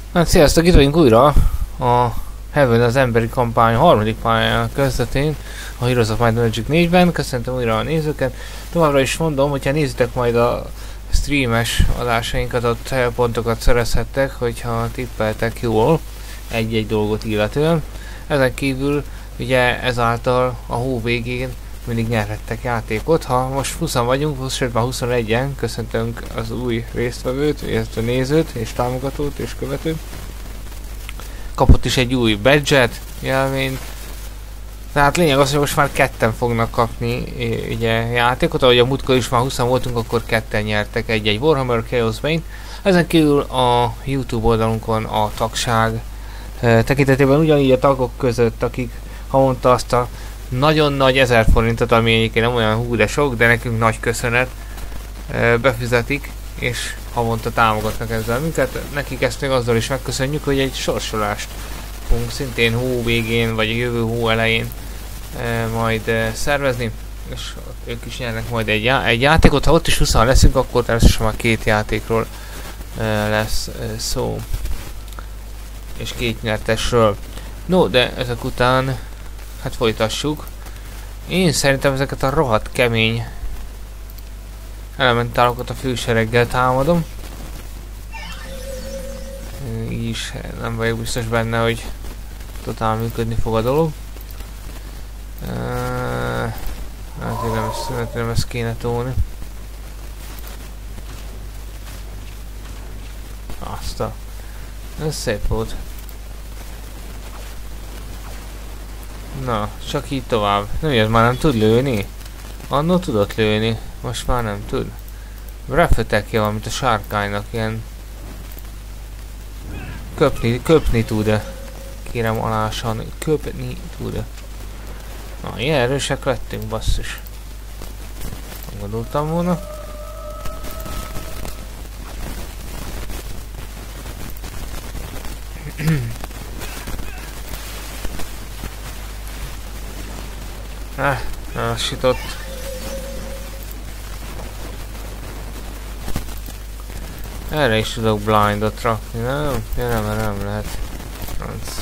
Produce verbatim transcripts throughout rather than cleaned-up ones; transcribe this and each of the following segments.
Hát sziasztok, itt vagyunk újra a Heaven az emberi kampány harmadik pályának közvetén, a Heroes of Might and Magic négyben. Köszöntöm újra a nézőket. Továbbra is mondom, hogyha nézitek majd a streames adásainkat, ott pontokat szerezhettek, hogyha tippeltek jól egy-egy dolgot illetően. Ezen kívül ugye ezáltal a hó végén mindig nyerhettek játékot. Ha most húszan vagyunk, sőt már huszonegyen, köszöntünk az új résztvevőt, illetve nézőt, és támogatót, és követőt. Kapott is egy új badge-et, jelvényt. Tehát lényeg az, hogy most már ketten fognak kapni ugye, játékot, ahogy a múltkor is már húszan voltunk, akkor ketten nyertek egy-egy Warhammer Chaos Bane. Ezen kívül a YouTube oldalunkon a tagság e, tekintetében ugyanígy a tagok között, akik havonta azt a nagyon nagy ezer forintot, ami egyébként nem olyan hú de sok, de nekünk nagy köszönet, e, befizetik, és havonta támogatnak ezzel minket. Nekik ezt még azzal is megköszönjük, hogy egy sorsolást fogunk szintén hó végén, vagy a jövő hó elején e, majd e, szervezni, és ők is nyernek majd egy, já egy játékot. Ha ott is húszan leszünk, akkor természetesen már két játékról e, lesz e, szó, és két nyertesről. No, de ezek után hát folytassuk. Én szerintem ezeket a rohadt kemény elementálokat a fősereggel támadom. Így is nem vagyok biztos benne, hogy totál működni fog a dolog. Uh, hát én nem, ezt, nem ezt kéne tolni. Azt a... Ez szép volt. Na, csak így tovább. Nem, ez már nem tud lőni. Annól tudott lőni, most már nem tud. Refletekje van, mint a sárkánynak, ilyen... Köpni, köpni tud-e? Kérem alásan, köpni tud-e? Na, ilyen erősek lettünk, basszus. Nem gondoltam volna. Ah, lassított. Erre is tudok blindot rakni, nem? Ja, nem, nem lehet. Franc.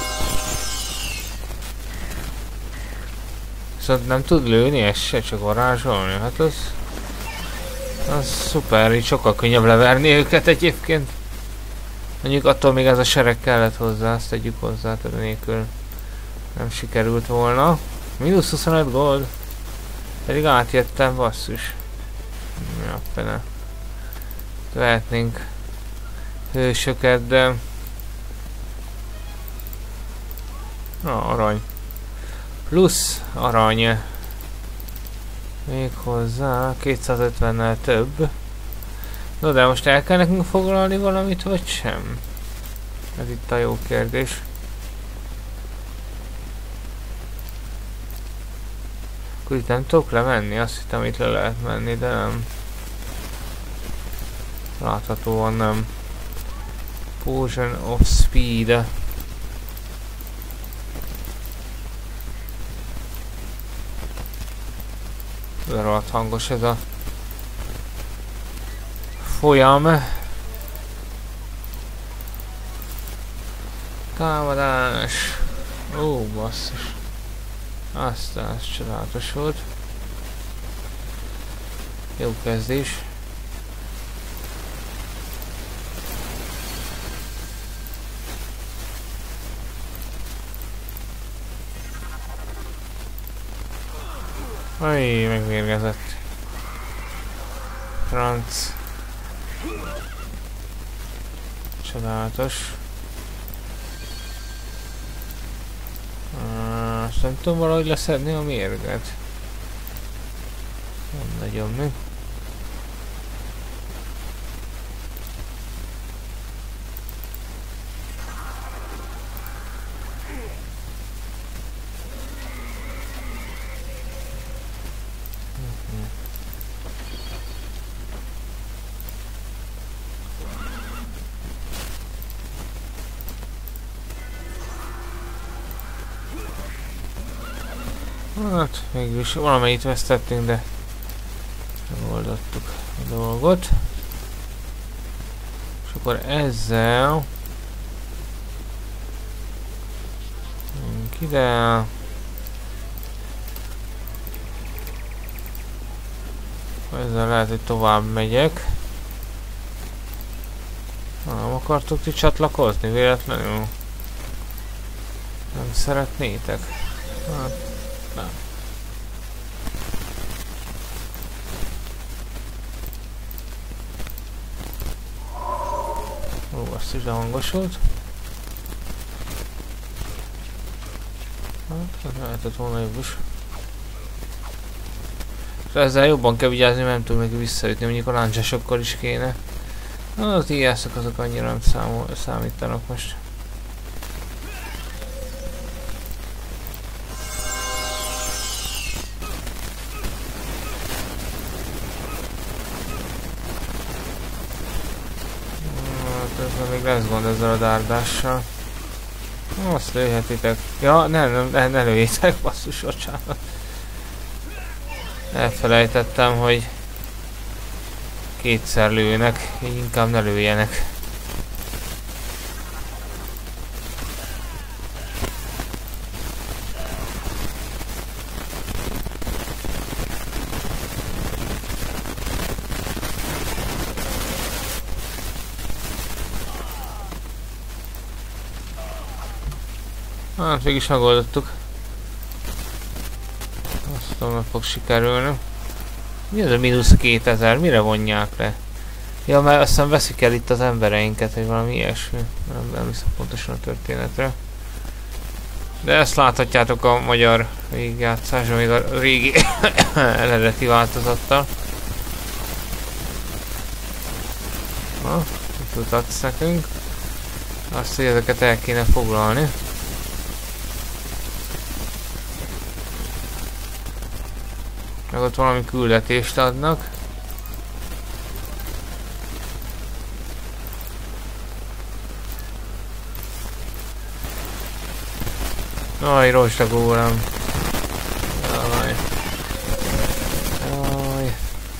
Viszont nem tud lőni, ez se csak varázsolni, hát az... Az szuper, így sokkal könnyebb leverni őket egyébként. Mondjuk attól még ez a sereg kellett hozzá, azt tegyük hozzá, tehát nélkül nem sikerült volna. Minusz huszonöt gold. Pedig átjöttem, basszus. Ja, pene. Vehetnénk hősöket, de... Na, arany. Plusz arany. Még hozzá kétszázötvennel több. No, de most el kell nekünk foglalni valamit, vagy sem? Ez itt a jó kérdés. Akkor itt nem tudok lemenni, azt hittem itt le lehet menni, de nem. Láthatóan nem. Potion of Speed. De rohadt hangos ez a folyam. Támadás. Ó, basszus. Aztán ez csodálatos volt. Jó kezdés. Ajj, megvérgezett. Franc. Csodálatos. Azt nem tudom valahogy leszedni a mérget. Nem nagyon mi. Hát, mégis valamelyit vesztettünk, de megoldottuk a dolgot. És akkor ezzel Ide. Ezzel lehet, hogy tovább megyek. Nem akartok ti csatlakozni véletlenül? Nem szeretnétek? Hát, nem. Ó, azt is lehangosult. Hát, ez lehetett volna jobb is. Ezzel jobban kell vigyázni, nem tudom neki visszaütni, mondjuk a láncsásokkal is kéne. Az íjászok azok annyira nem számol, számítanak most. Hát ezzel még lesz gond ezzel a dárdással. Azt lőhetitek. Ja, nem, nem, ne, ne lőjétek, basszus, bocsánat. Elfelejtettem, hogy kétszer lőnek, így inkább ne lőjenek. Hát végig megoldottuk. Azt tudom, meg fog sikerülni. Mi az a mínusz kétezer? Mire vonják le? Ja, mert aztán veszik el itt az embereinket, vagy valami ilyesmi. Nem, nem hiszem pontosan a történetre. De ezt láthatjátok a magyar végigjátszáson, még a régi eredeti változattal. Na, mit mutatsz nekünk? Azt, hogy ezeket el kéne foglalni. Meg ott valami küldetést adnak. Aj, rossz a gólem. Jaj. Jaj.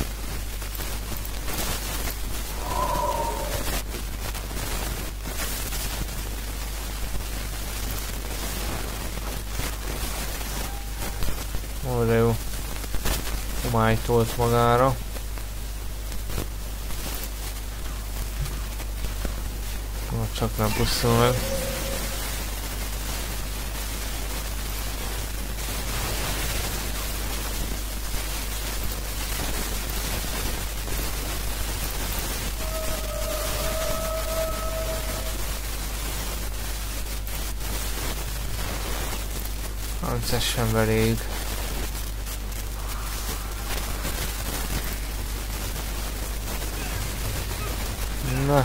Ó, de jó. Homály tolt magára. Ó, csak nem pusztul meg. Ez sem elég. Na.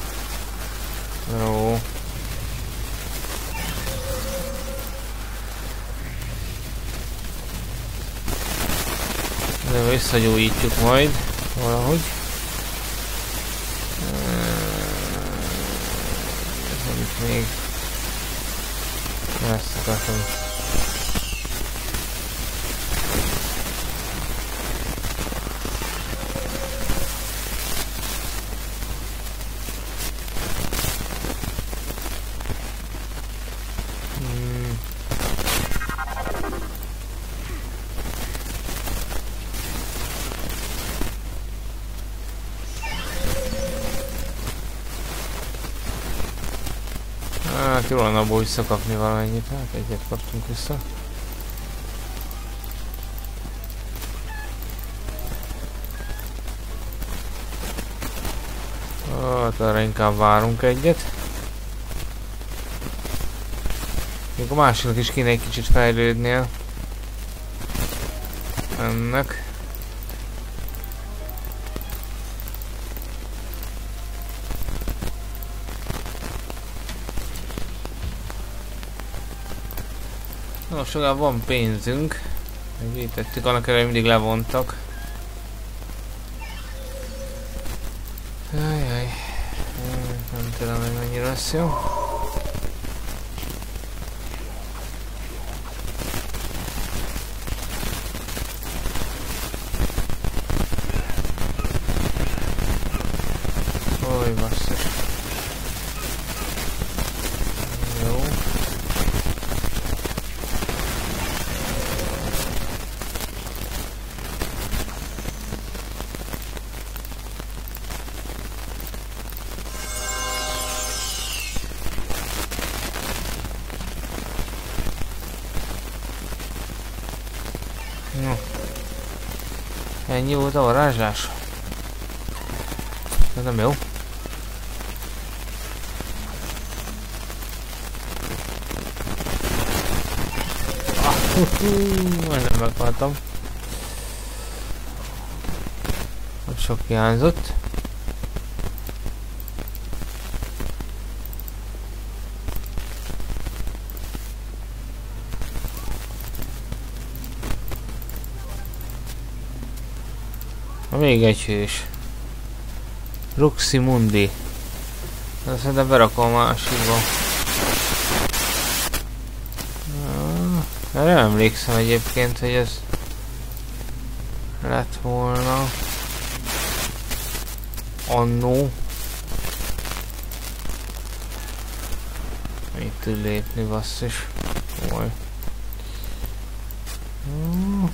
Jó. De visszagyújítjuk majd valahogy. Ez amit még ezt akartam. Hát jól lenne abból visszakapni valamennyit, hát egyet kaptunk vissza. Hát arra inkább várunk egyet. Még a másiknak is kéne egy kicsit fejlődnie. Ennek. Most legalább van pénzünk. Megvétettük, annak ellenére mindig levontak. Ajaj. Nem tudom, hogy mennyire lesz jó. Oly basszus. Jó. Ennyi volt a varázslás? Ez nem jó. Majdnem meghaltam. Sok hiányzott. Még egy hős. Ruximundi. Azt szerintem berakom a másikba. Erre nem emlékszem egyébként, hogy ez lett volna annó. Itt tud lépni, basszus. Oly. Hmm.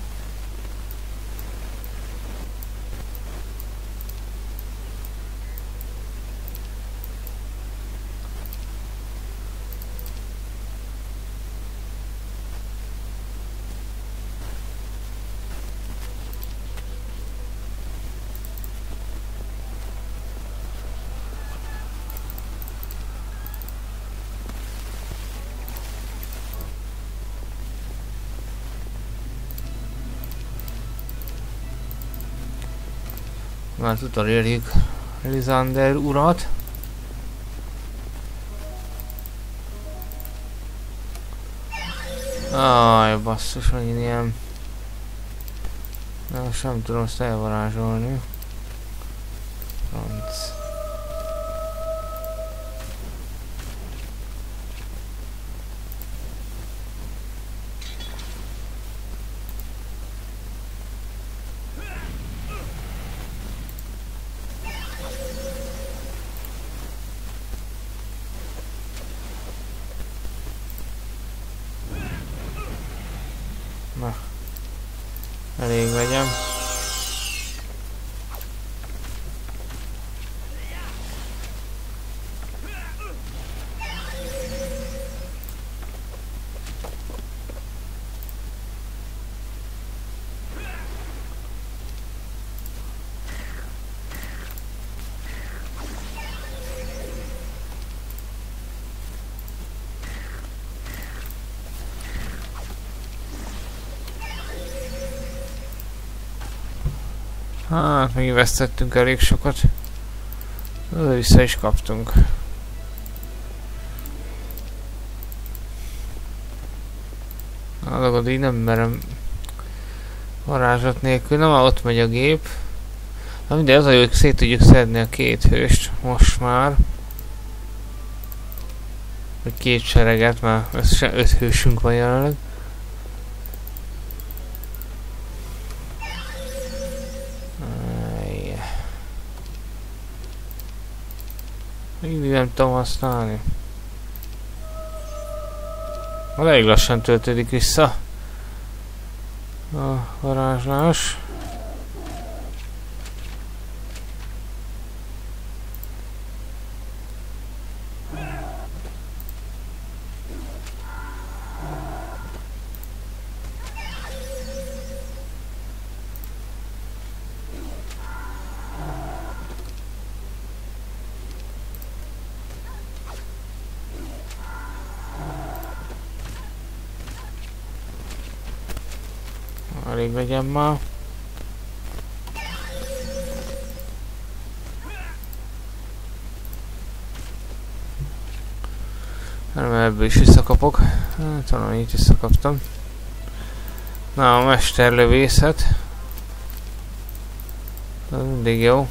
Már utolérjük Lysander urat. Aj, basszus, megint ilyen... Na, sem tudom ezt elvarázsolni. Franc. Na, elég legyen. Hát, még vesztettünk elég sokat. De vissza is kaptunk. A dolgot így nem merem varázslat nélkül. Na már ott megy a gép. Na mindegy, az a jó, hogy szét tudjuk szedni a két hőst most már. Vagy két sereget, mert összesen öt hősünk van jelenleg. Mindig nem tudom használni. Elég lassan töltődik vissza a varázslás. Elég legyen már. Nem, ebből is visszakapok. Hát, talán itt visszakaptam. Na, a mesterlövészet. Ez mindig jó.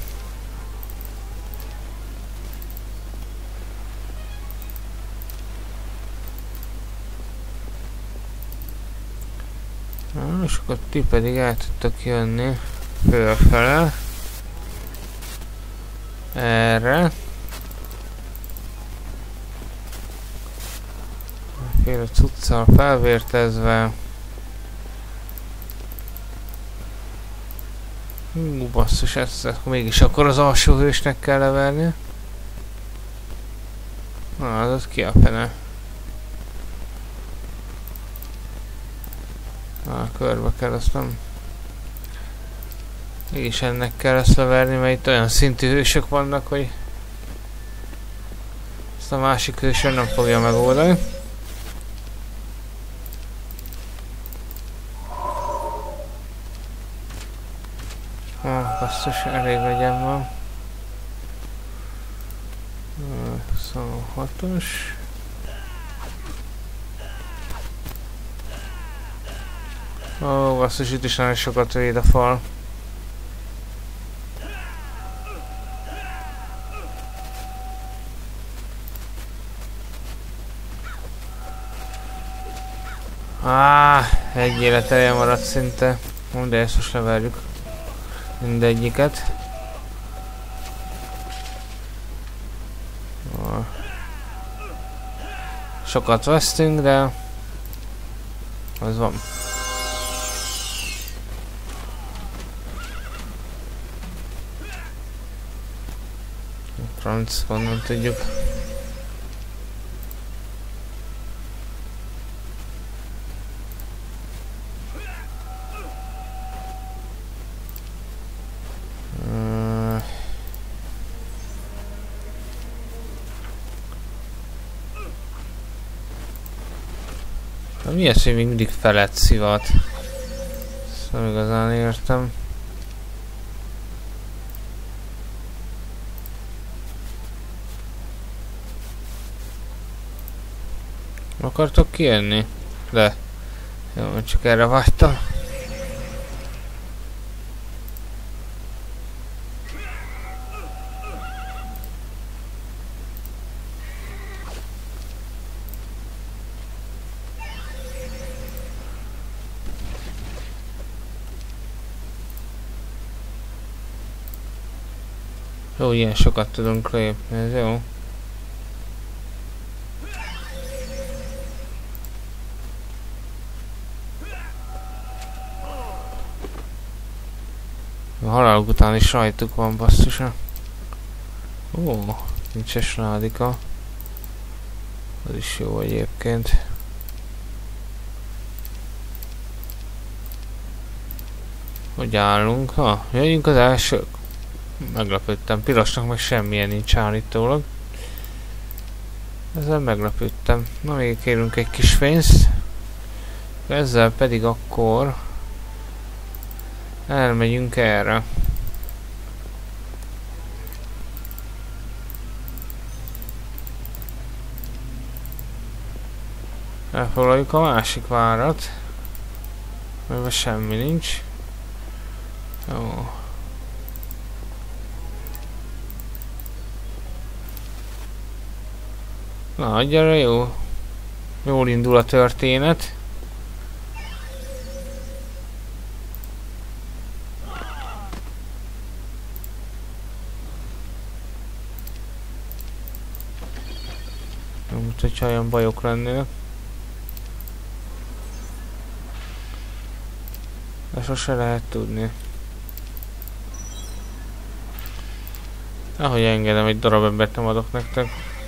Na, és akkor ti pedig el tudtok jönni fölfele. Erre. Féle cuccal felvértezve. Hú, basszus, ezt akkor mégis akkor az alsó hősnek kell leverni. Na, az ott ki a fene. Na, körbe kell, azt nem... És ennek kell ezt leverni, mert itt olyan szintű hősök vannak, hogy ezt a másik hősön nem fogja megoldani. Ah, basszus, elég legyen van. huszonhatos. Ó, basszus, itt is nagyon sokat véd a fal. Áh, egy életelje maradt szinte. De ezt most leverjük mindegyiket. Sokat vesztünk, de az van. Franc, honnan tudjuk. Mi az, hogy még mindig felett szivat? Ezt nem igazán értem. Akartok kijönni? De jó, csak erre vágytam. Jó, ilyen sokat tudunk lépni, ez jó. A halálok után is rajtuk van, basszusa. Ó, nincses rádika. Az is jó egyébként. Hogy állunk? Ha, jöjjünk az elsők. Meglepődtem, pirosnak meg semmilyen nincs állítólag. Ezzel meglepődtem. Na, még kérünk egy kis pénzt. Ezzel pedig akkor elmegyünk erre. Elfoglaljuk a másik várat, mert semmi nincs. Jó. Na, gyere, jó. Jól indul a történet. Nem, mint hogyha olyan bajok lennének. De sose lehet tudni. Ahogy engedem, egy darab embert nem adok nektek.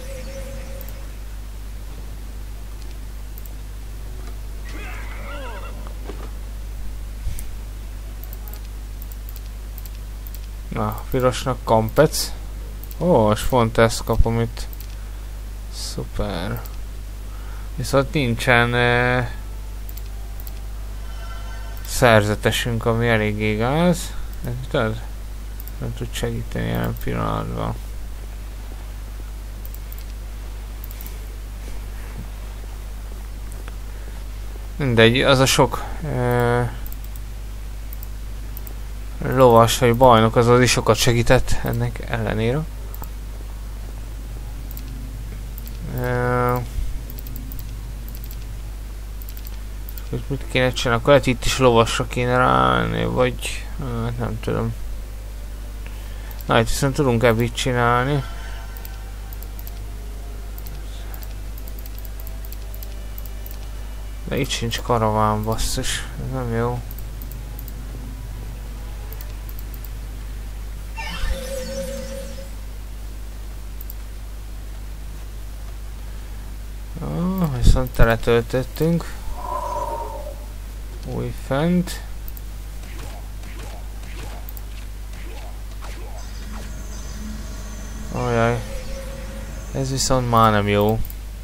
Na, pirosnak kampec. Ó, és pont ezt kapom itt. Szuper. Viszont nincsen eh, szerzetesünk, ami eléggé gáz. Ez nem tud segíteni jelen pillanatban. Mindegy, az a sok eh, lovas vagy bajnok, az az is sokat segített ennek ellenére. Uh, mit kéne csinálni? Akkor lehet itt is lovasra kéne ráállni, vagy uh, nem tudom. Na, itt viszont tudunk ebbit csinálni. De itt sincs karaván, basszus. Ez nem jó. Ah, viszont teletöltöttünk. Új fent. Ez viszont már nem jó.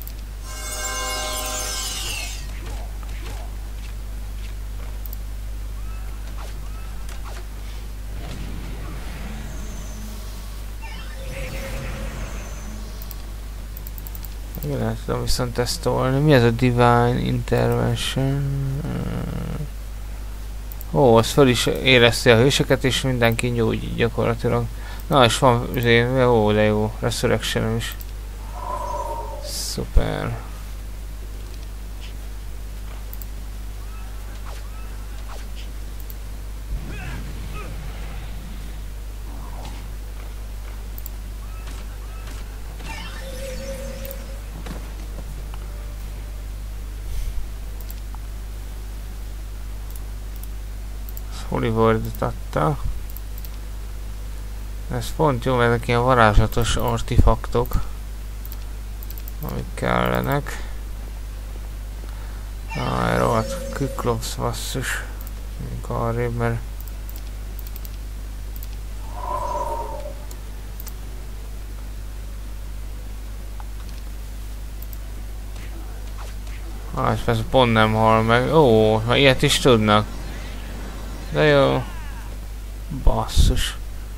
Nem tudom viszont tesztolni. Mi ez a Divine Intervention? Ó, az fel is érezte a hőseket és mindenki nyújt gyakorlatilag. Na és van, jó, de jó, Resurrection is. Szuper. Holy Word-et adta. Ez pont jó, mert ezek ilyen varázslatos artifaktok, amik kellenek. Ah, rohadt Kyklops basszus. Mink arrébb, mert... Ah, és persze pont nem hal meg. Ó, ha ilyet is tudnak. De jó. Basszus.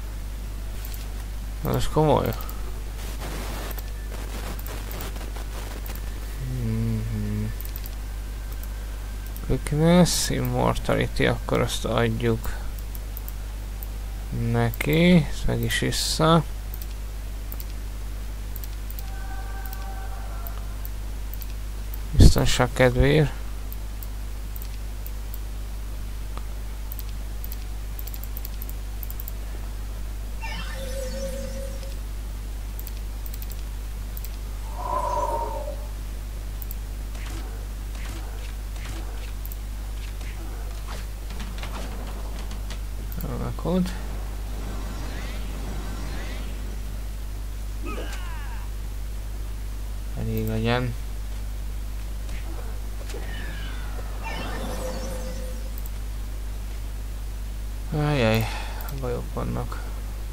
Na most komoly. Mm-hmm. Quickness, Immortality, akkor azt adjuk neki. Ezt meg is vissza. Biztonság kedvéért. Kód. Elég legyen. Ajjaj, bajok vannak.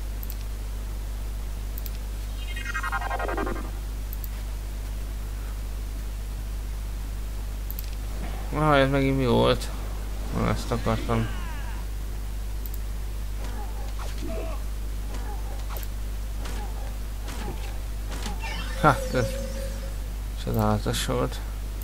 Ah, ez megint mi volt? Na, ezt akartam. Hát, ez csodálatos volt.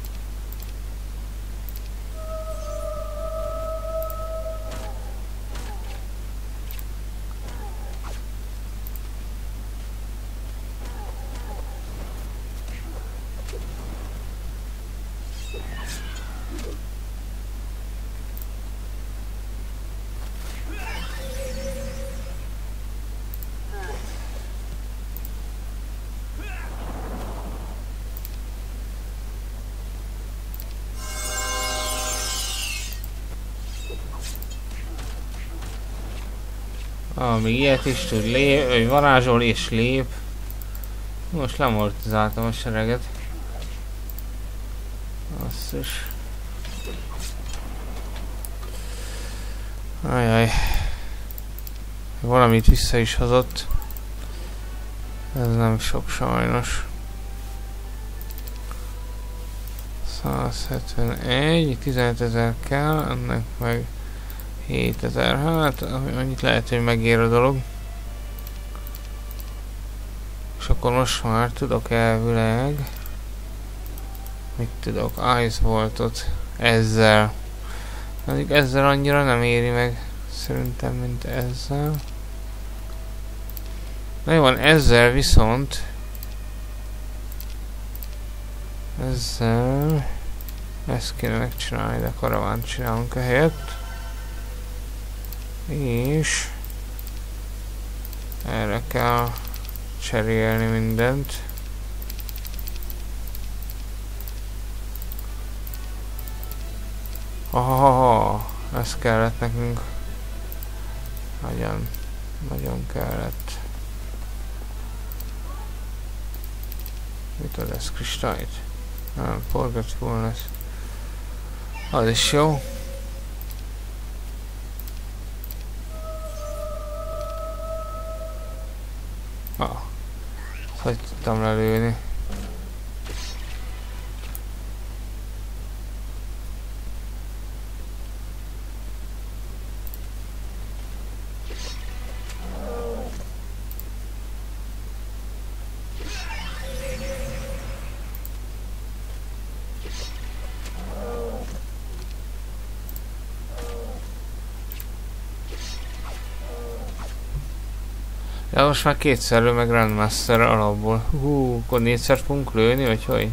Ah, még ilyet is tud lép, vagy varázsol és lép. Most lemortizáltam a sereget. Asszus. Ajaj. Valamit vissza is hozott. Ez nem sok sajnos. százhetvenegy, tizenötezer kell, ennek meg hétezer, hát annyit lehet, hogy megér a dolog. És akkor most már tudok elvileg... Mit tudok? Ice Voltot ezzel. Addig ezzel annyira nem éri meg szerintem, mint ezzel. Na jó van, ezzel viszont... Ezzel... Ezt kéne megcsinálni, de karavánt csinálunk ehelyett. És... Erre kell cserélni mindent. Hahaha, ez kellett nekünk. Nagyon, nagyon kellett. Mit ad ez? Kristályt? Nem, Forgetfulness. Az is jó. Ah. Hogy tudtam lelőni. Ja, most már kétszer lő meg Grandmaster alapból. Hú, akkor négyszer fogunk lőni, vagy hogy?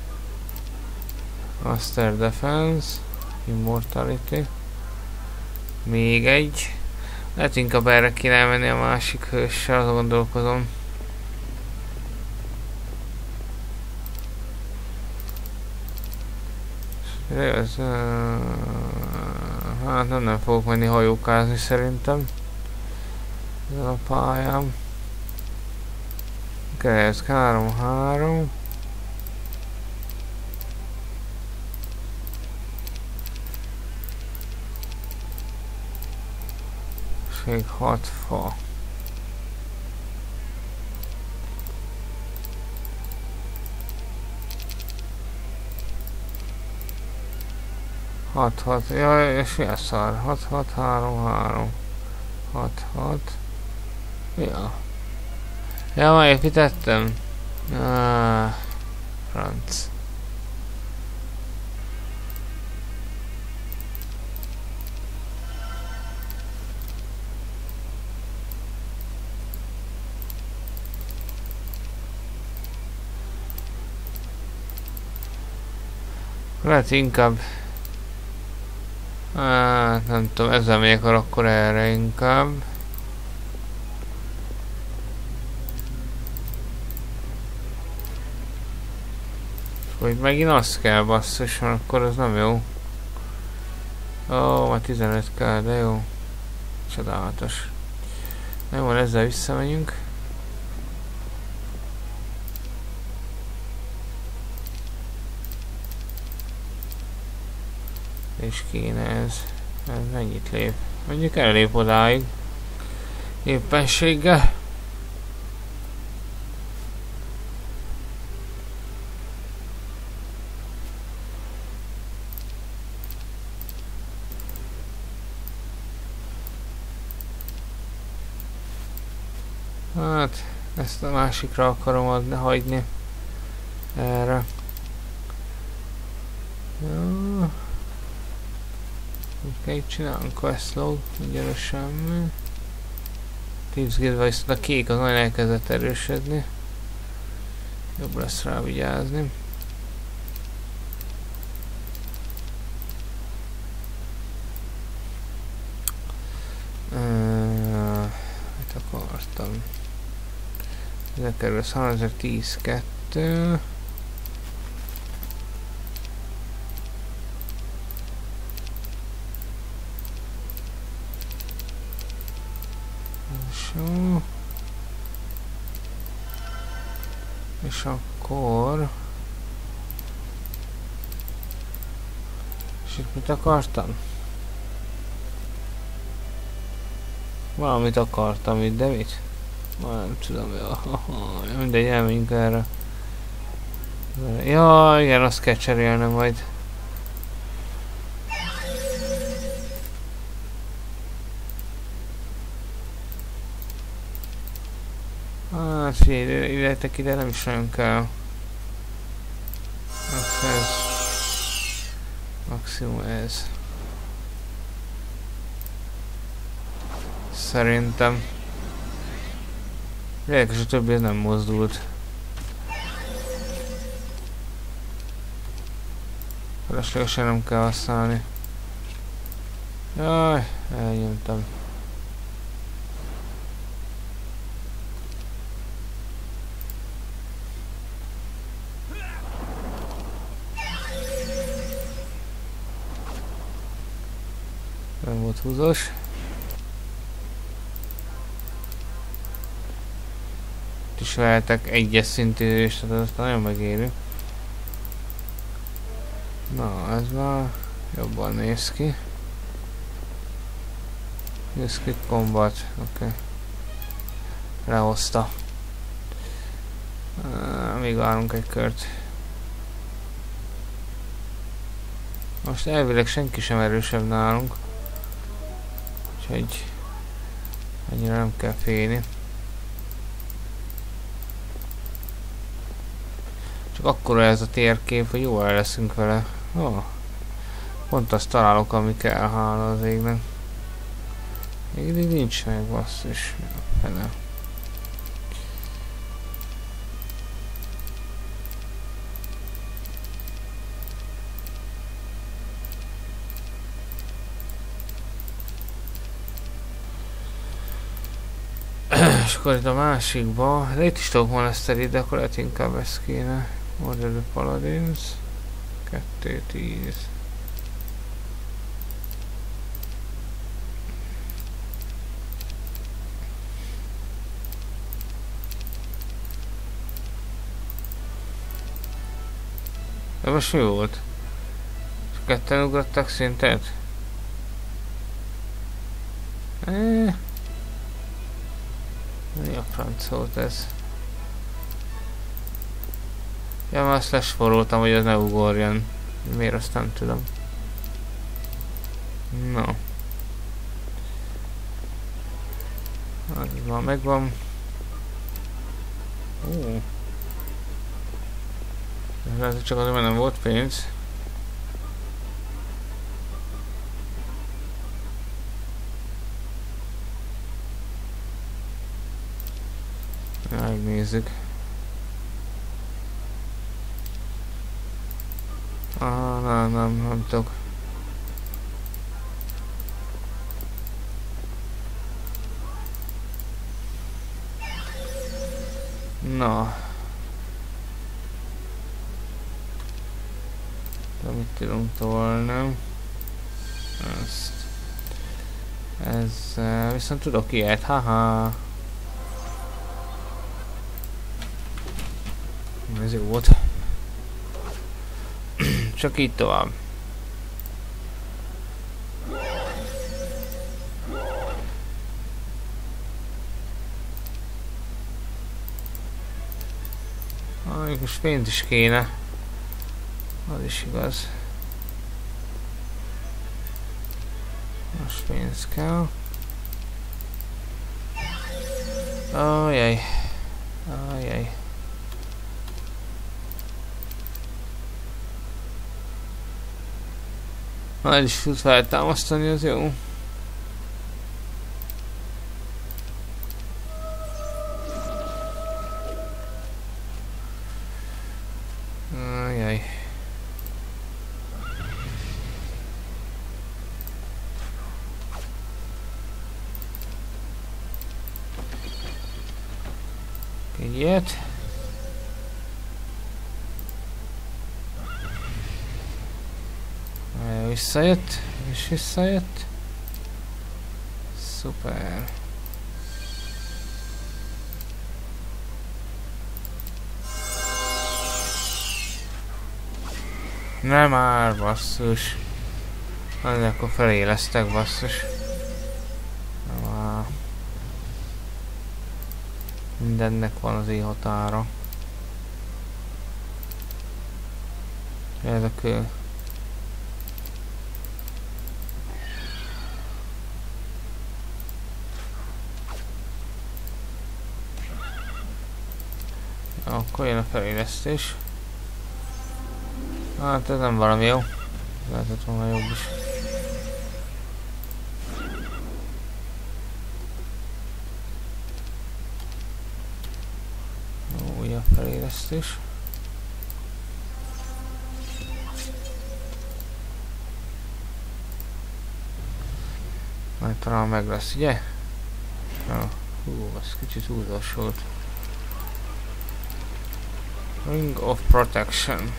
Master Defense, Immortality. Még egy. Lehet inkább erre kéne menni a másik hőssel, azon gondolkozom. Ez, uh, hát nem, nem fogok menni hajókázni szerintem. Ezen a pályám. Oké, okay, ez három három. És még hat fa. hat hat, jaj, és mi a szar? hat hat három három. hat hat. Ja. Ja, már építettem. Ah, franc. Lehet inkább... Hát nem tudom, ezzel megyek akkor erre inkább. Hogy megint azt kell basszus, mert akkor az nem jó. Ó, már tizenöt kell, de jó. Csodálatos. Nem van, ezzel visszamegyünk. És kéne ez. Ez mennyit lép? Mondjuk ellép odáig. Éppenséggel. Hát, ezt a másikra akarom adni, hagyni. Erre. Jó. Így csinálunk quest log, ugyanaz semmi. Tips Guild, viszont a kék az nagyon elkezdett erősödni. Jobb lesz rá vigyázni. Uh, mit akartam? Ezzel kerül százezer-tíz kettő. Jó. És akkor... És itt mit akartam? Valamit akartam itt, de mit? Nem tudom, jó. Mindegy, elmegyünk erre. Ja, igen, azt kell cserélnem majd. Hát figyelj, illetek ide, nem is nagyon kell. Ez maximum ez. Szerintem. Érdekes, a többi nem mozdult. Feleslegesen nem kell használni. Jaj, elnyomtam. Nem volt húzós. Itt is vehetek egyes szintű, és tehát azt nagyon megérő. Na, ez már jobban néz ki. Néz ki combat, oké. Okay. Lehozta. Uh, még várunk egy kört. Most elvileg senki sem erősebb nálunk. Úgyhogy annyira nem kell félni. Csak akkora ez a térkép, hogy jól el leszünk vele. Oh, pont azt találok, ami kell, hála az égnek. Még idég nincs meg, basszus. Fele. És akkor itt a másikba, de itt is tudok moneszteri, de akkor lehet inkább ezt kéne. Order the Paladins. kettő tíz. De most mi volt? És ketten ugrottak szintet? Eee... Mi a franc volt ez? Ja, már azt lesforoltam, hogy ez ne ugorjon. Miért, azt nem tudom. No. Az már megvan. Ó. Ez csak azért, mert nem volt pénz. Megnézzük. Ah, nem, nem, nem tudok. Na. De mit tudunk tolni? Ezt. Ez viszont tudok ilyet, haha. Ez jó volt. Csak így tovább. Ah, most pénz is kéne. Az is igaz. Most pénz kell. Ajjaj. Ajjaj. Ha el is tud feltámasztani, az jó. Ajjaj. Egy ilyet. Visszajött, és visszajött. Szuper. Nem már, basszus. Azért akkor felélesztek, basszus. Nem már. Mindennek van az éjhatára. Ez a kő. Akkor jön a felélesztés. Hát ez nem valami jó. Lehetett volna jobb is. Újabb felélesztés. Majd talán meg lesz, ugye? Na, hú, az kicsit húzós volt. Ring of Protection.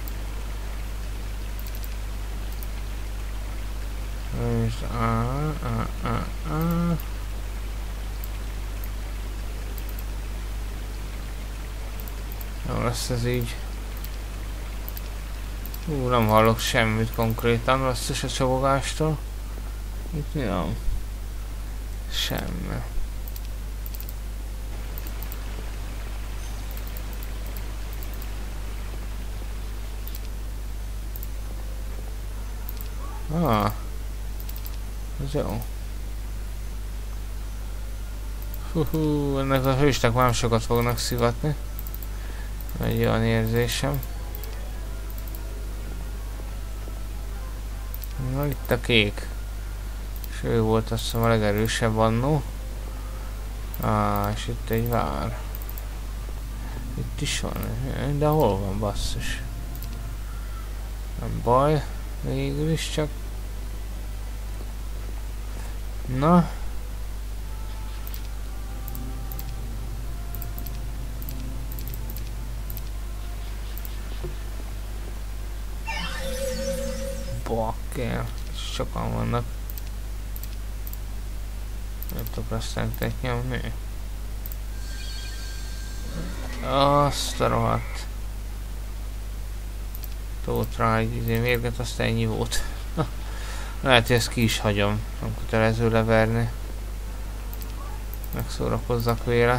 És ah, ah, ah, ah. Jó lesz ez így. Hú, nem hallok semmit konkrétan, basszus a csobogástól. Itt mi van? Semmi. Ah, ez jó. Hú, ennek a hősnek már sokat fognak szivatni. Egy olyan érzésem. Na, itt a kék. És ő volt azt hiszem a legerősebb annó. Ah, és itt egy vár. Itt is van, de hol van basszus? Nem baj, végül is csak. Na. Bakker, sokan vannak. Nem tudok resztentet nyomni. Azt a rohadt. Tót rá egy izé mérget, azt ennyi volt. Lehet, hogy ezt ki is hagyom. Nem kötelező leverni. Megszórakozzak vele.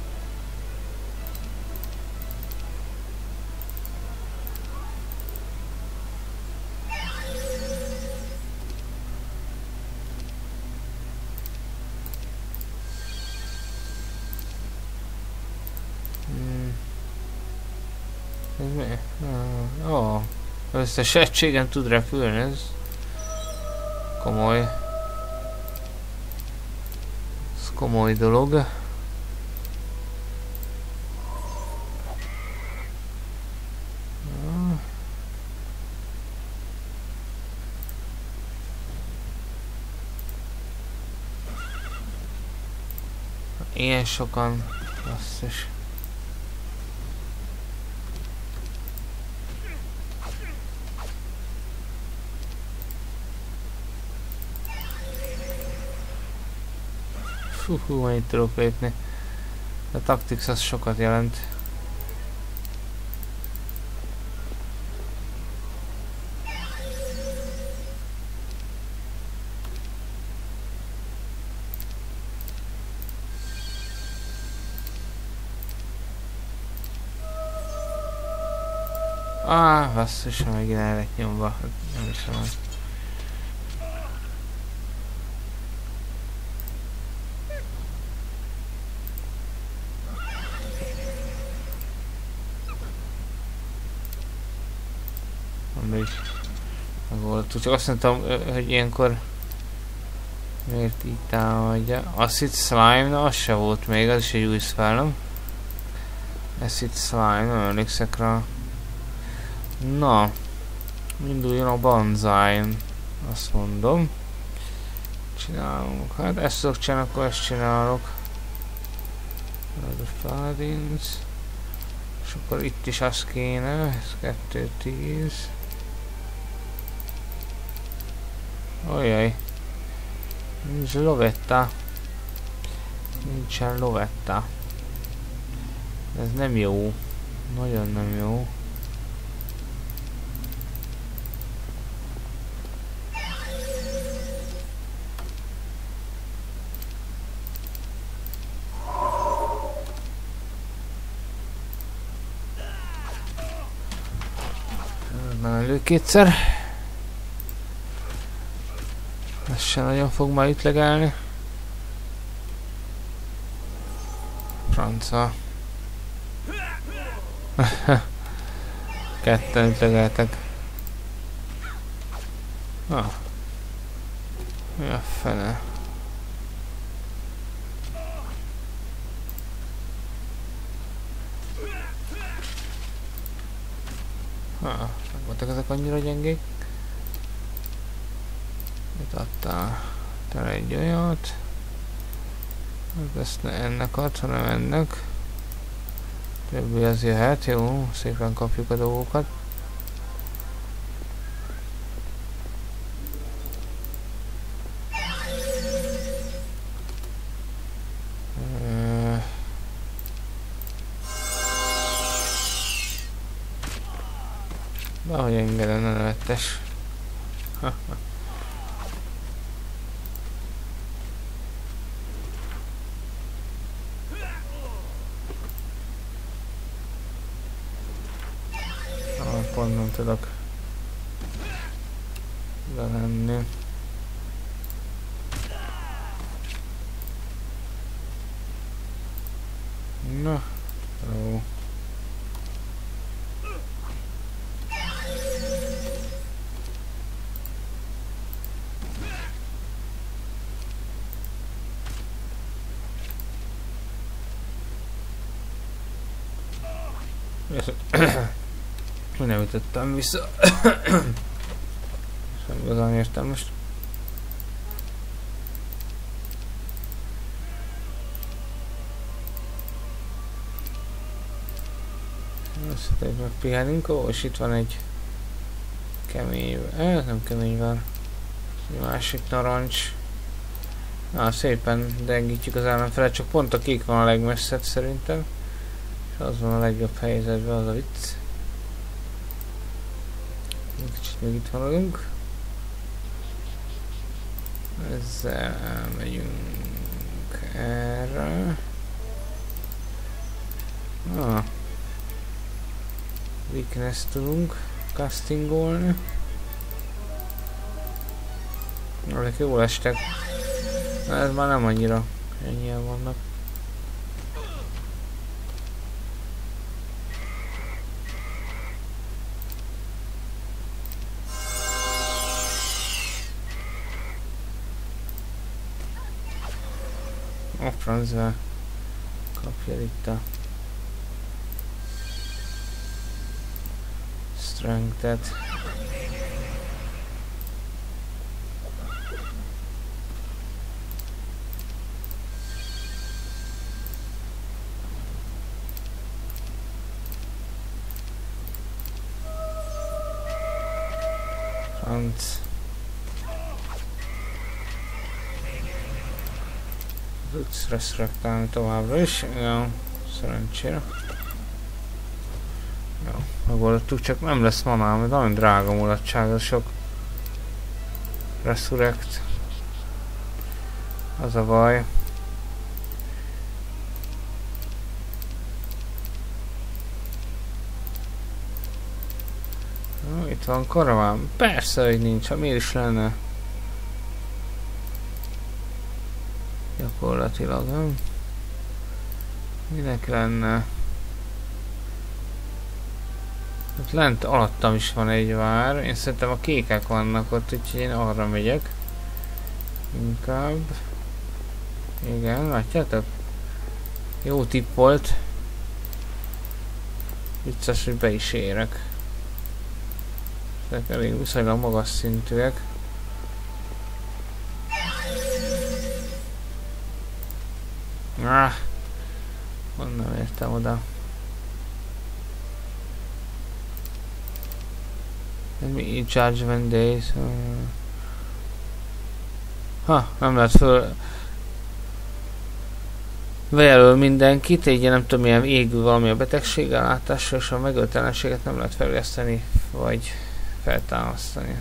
Ez mi? Ó, oh, összes egységen tud repülni, ez komoly. Ez komoly dolog. Ilyen sokan, basszus. Hú, hú, mennyit tudok lépni. A Tactics az sokat jelent. Ah, basszus, megint el lett nyomva. Nem is van. Mindegy. Megoldottuk. Csak azt mondtam, hogy ilyenkor miért így támadja. Acid Slime, na az se volt még, az is egy új spellem. Acid Slime, nem emlékszek rá. Na, induljon a Banzai-n, azt mondom. Csinálunk, hát ezt tudok csinálni, akkor ezt csinálok. A Paladins. És akkor itt is az kéne, ez kettő tíz. Ojjaj. Nincs lovetta. Nincsen lovetta. Ez nem jó. Nagyon nem jó. Elő kétszer. Ez se nagyon fog már ütlegelni. Franca. Ketten ütlegeltek. Ah. Mi a fene? Ah. Voltak ezek annyira gyengék. Mit adtál? Te egy olyat. Ezt ne ennek ad, hanem ennek. Többi az jöhet, jó, szépen kapjuk a dolgokat. Ahogy engedem, ne nevettes. Ah, pont nem tudok. oda lenni. Na, jó. Nem ütöttem vissza. Sem igazán értem most. Összetegyük, megpihenünk. Ó, és itt van egy kemény, eh, nem kemény van. Egy másik narancs. Na, szépen dengítjük az ellenfelet, csak pont a kék van a legmesszebb szerintem. És az van a legjobb helyzetben, az a vicc. Kicsit még itt haladunk. Ezzel megyünk erre. Ah. Weakness tudunk castingolni. Ezek jól estek. Ez már nem annyira ennyien vannak. A francba kapja itt a strength-et. Franc. Tudsz resurrektálni továbbra is, jó, szerencsére. Jó, megoldottuk, csak nem lesz manám, mert nagyon drága mulatság, az sok resurrect. Az a baj. Jó, itt van karaván, persze, hogy nincs, ha miért is lenne. Gyakorlatilag, nem? Minek lenne? Ott lent alattam is van egy vár. Én szerintem a kékek vannak ott, úgyhogy én arra megyek. Inkább. Igen, látjátok? Jó tipp volt. Vicces, hogy be is érek. Ezek elég viszonylag magas szintűek. Ah, nem értem oda. Mi Judgment Days. Ha, nem lehet föl bejelöl mindenkit, így nem tudom, milyen égő valami a betegségállátásra, és a megöltelenséget nem lehet fejleszteni, vagy feltámasztani.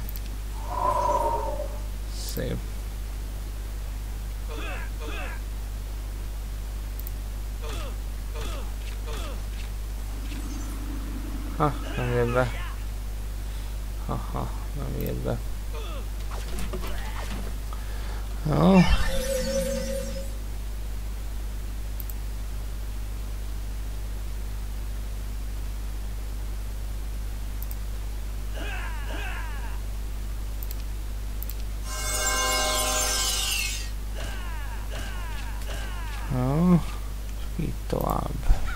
Szép. Ha, nem jött be. Haha, nem jött be. Jó. Jó. Így tovább.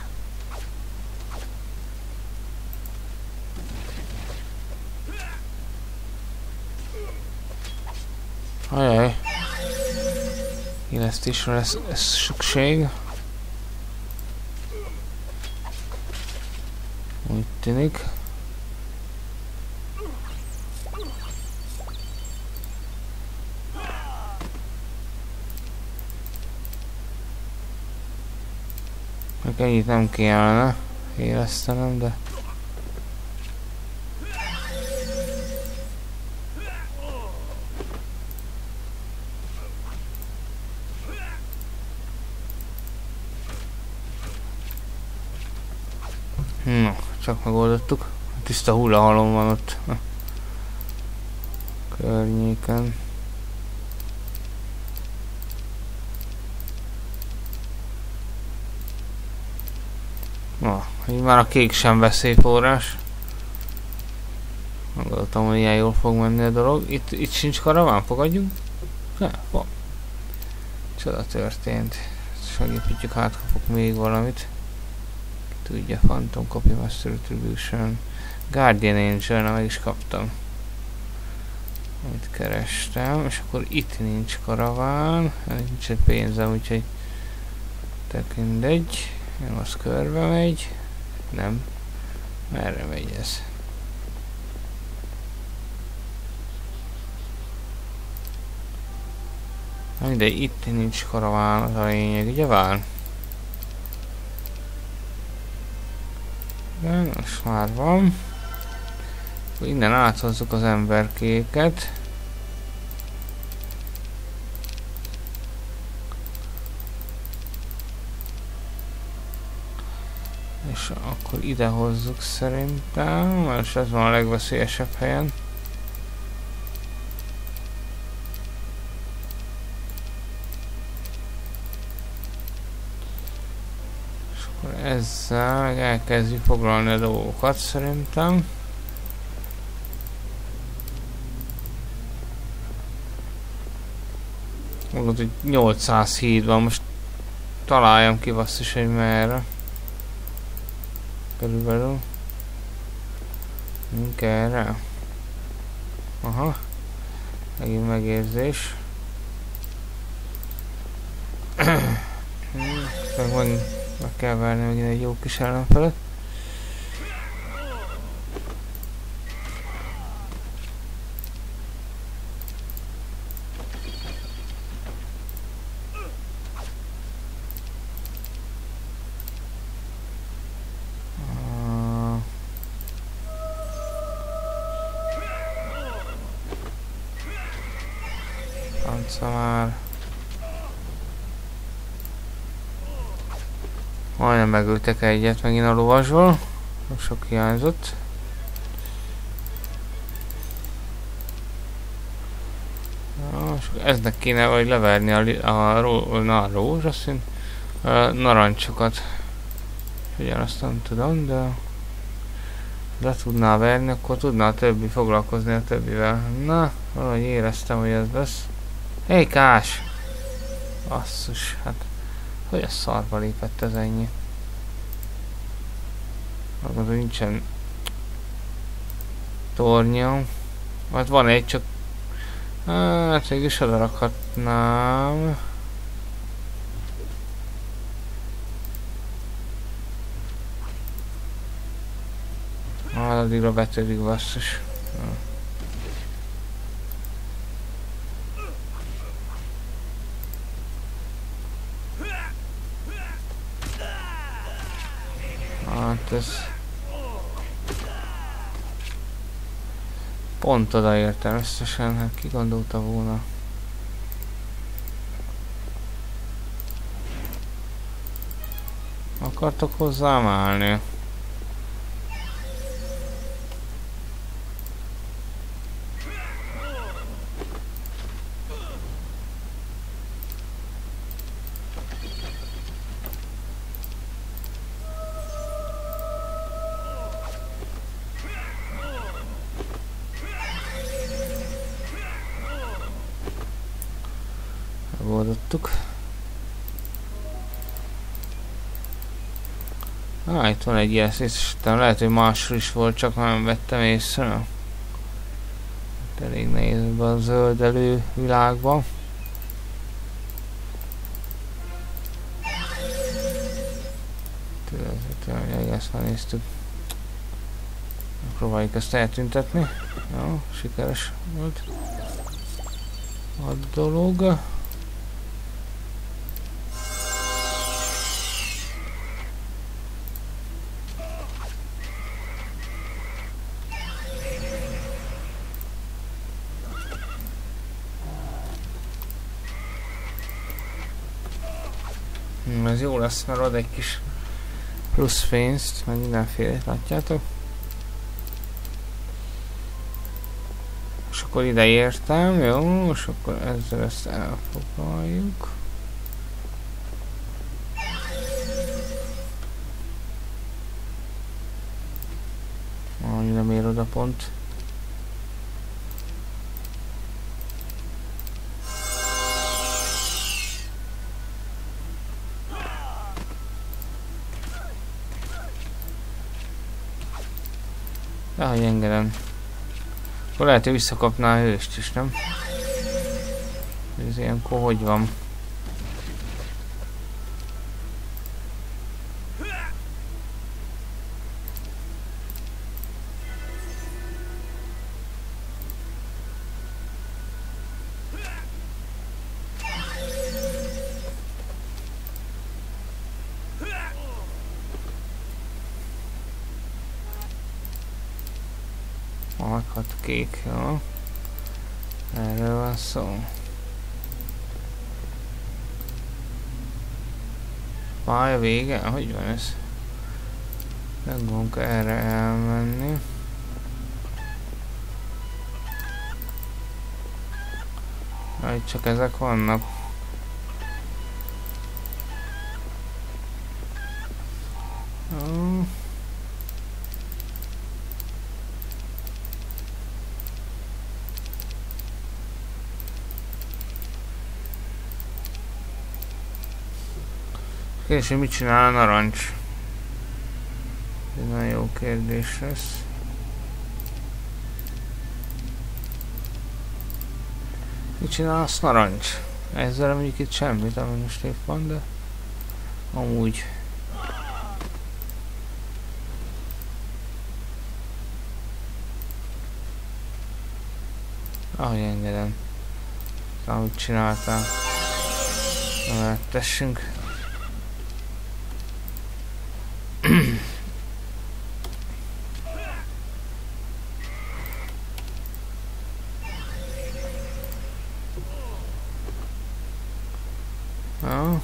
Ajaj. Élesztésre lesz ez szükség. Úgy tűnik. Meg ennyit nem kellene élesztenem, de... No, csak megoldottuk. Tiszta hullahalom van ott. környéken. Na, így már a kék sem veszélyforrás. Gondoltam, hogy ilyen jól fog menni a dolog. Itt, itt sincs karaván, fogadjunk? Ne, van. Csoda történt. Segítjük, hát kapok még valamit. Tudja, Phantom Copy Master Retribution. Guardian Angel, na meg is kaptam. Amit kerestem, és akkor itt nincs karaván. Nincs egy pénzem, úgyhogy tök mindegy. Nem, az körbe megy. Nem. Merre megy ez? Mindegy, itt nincs karaván, az a lényeg, ugye vár? De most már van. Innen áthozzuk az emberkéket. És akkor ide hozzuk szerintem, mert ez van a legveszélyesebb helyen. És akkor ezzel meg elkezdjük foglalni a dolgokat szerintem. Mondod, hogy nyolcszáz híd van, most találjam ki basszus, hogy merre. Körülbelül. Mink erre. Aha. Megint megérzés. Meg, meg, meg kell várni megint egy jó kis ellenfelet. Már majdnem megültek egyet megint a lovasból, sok hiányzott. Ja, eznek kéne vagy leverni a, a, a, a rózsaszín narancsokat. Ugyanazt nem tudom, de le tudná verni, akkor tudná a többi foglalkozni a többivel. Na, valahogy éreztem, hogy ez lesz. Hé, Kás! Basszus, hát... Hogy a szarba lépett ez ennyi? Akkor nincsen... tornya. Hát van egy, csak... Hát végülis oda rakhatnám. Hát addigra betörik basszus. Hát ez... Pont odaértem összesen, hát ki gondolta volna. Akartok hozzám állni? Megoldottuk. Ah, itt van egy ilyen szétesítem, lehet, hogy másról is volt, csak nem vettem észre. Elég nehéz ebben a zöldelő világban. Tényleg, ezt már néztük. Próbáljuk ezt eltüntetni. Jó, sikeres volt a dolog. Ez jó lesz, mert ad egy kis plusz pénzt, meg mindenféle, látjátok? És akkor ide értem, jó, és akkor ezzel ezt elfoglaljuk. Valami nem ér oda pont. De hogy engedem. Akkor lehet, hogy visszakapná a hőst is, nem? Ez ilyenkor hogy van? Hat kék, jó. Erről van szó. Pálya vége? Hogy van ez? Nem gondolunk erre elmenni. Na, itt csak ezek vannak. Oh. És mit csinál a narancs? Ez nagyon jó kérdés lesz. Mit csinál a narancs? Ezzel mondjuk itt semmit, ami most épp van, de amúgy. Ahogy engedem. Amit csináltál. Na, tessünk. Ah.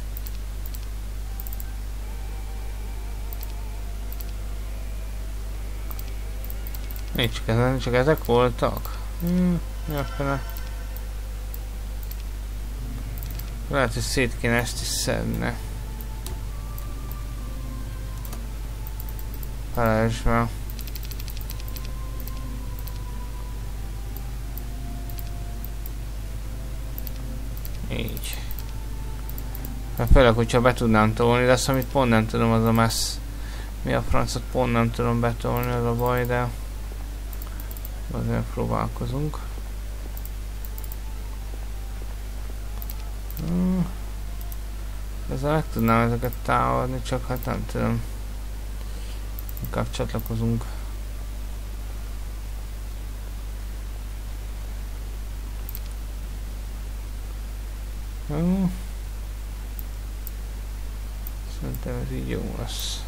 Nincs csak, ezen, csak ezek voltak? Hmm, jafele. Lehet, hogy szét kéne ezt is szedni. Felejtsd már. Így. Hát főleg, hogyha be tudnám tolni, de azt, amit pont nem tudom, az a messz. Mi a francot pont nem tudom betolni, az a baj, de azért próbálkozunk. Hmm. Ezzel meg tudnám ezeket távolni, csak hát nem tudom. Inkább csatlakozunk. Jó. Szerintem ez így jó lesz.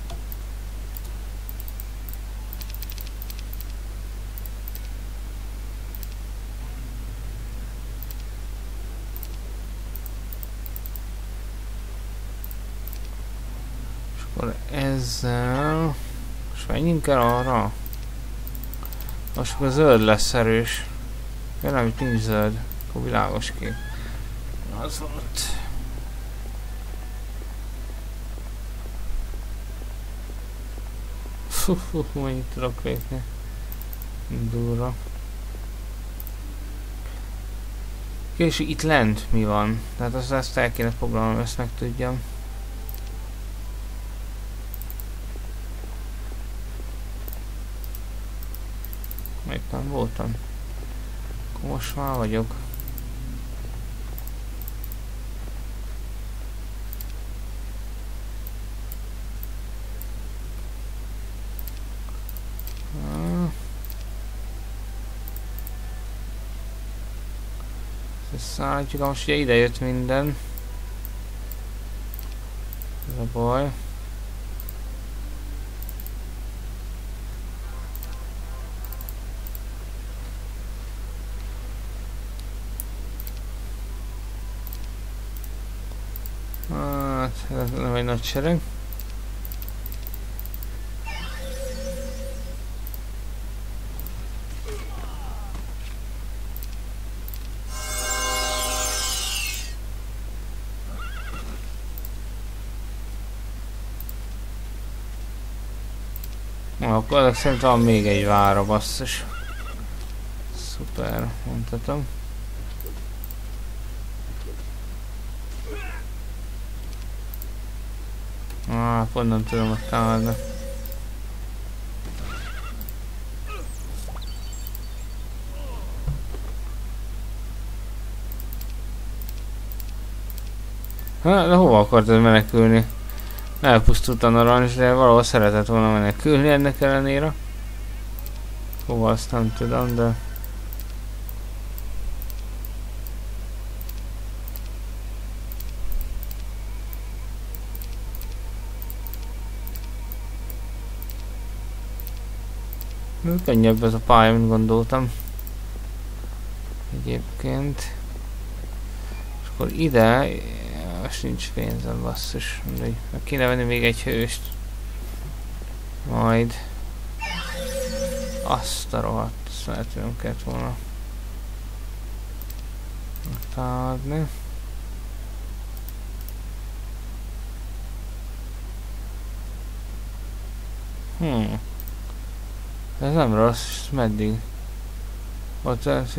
És akkor ezzel... Most menjünk el arra. Most akkor zöld lesz erős. Jelen, itt nincs zöld. Akkor világos kép. Az volt. Fú, fú, mennyit tudok lépni. Durva. És itt lent mi van? Tehát azt, azt el kéne foglalnom, ezt meg tudjam. Még nem voltam. Akkor most már vagyok. Szállítjuk, most ugye ide jött minden. Ez a baj. Hát, ez nem egy nagy sereg. Akkor azok szerint van még egy vára, basszus. Szuper, mondhatom. Ah, pont nem tudom ott támadni. Ha, de hova akartad menekülni? Elpusztult a narancs, de valahol szeretett volna menekülni ennek ellenére. Hova, azt nem tudom, de... Könnyebb ez a pálya, mint gondoltam. Egyébként. És akkor ide... Most nincs pénzem, basszus. Mindegy. Meg kéne venni még egy hőst. Majd. Azt a rohadt. Azt lehet, hogy nem kellett volna támadni. Hmm. Ez nem rossz, meddig? Ott ez...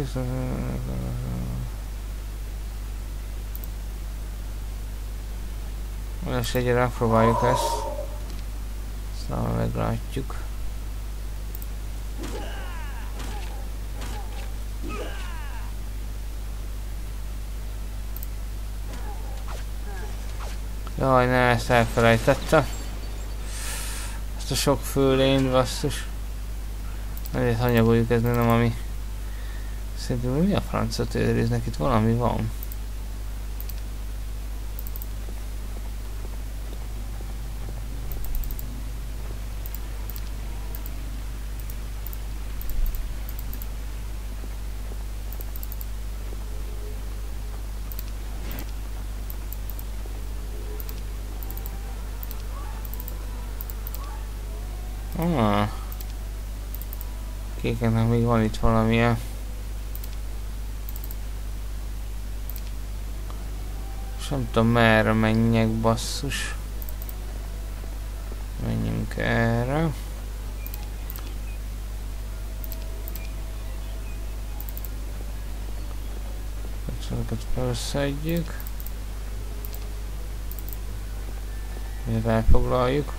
Most egyre megpróbáljuk ezt. Aztán meglátjuk. Jaj, ne, ezt elfelejtettem. Ezt a sok főlényt, basszus. Ezért hanyagoljuk, ez nem ami... Szerintem mi a francot őriznek? Itt valami van. Ah. Kékennek még van itt valamilyen. És nem tudom merre menjek, basszus. Menjünk erre. Ezeket felszedjük. Még elfoglaljuk.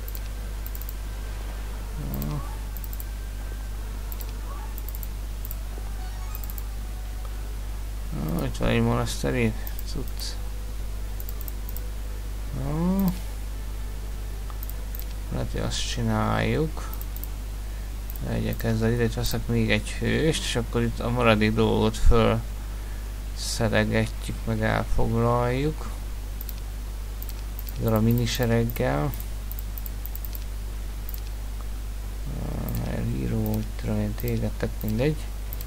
Itt van egy monaszteri cucc. Lehet, hogy azt csináljuk. Legyek ezzel ide, itt veszek még egy hőst, és akkor itt a maradék dolgot föl szelegetjük, meg elfoglaljuk. Ezzel a minisereggel. Elhíró, hogy tudom én tégettek, mindegy.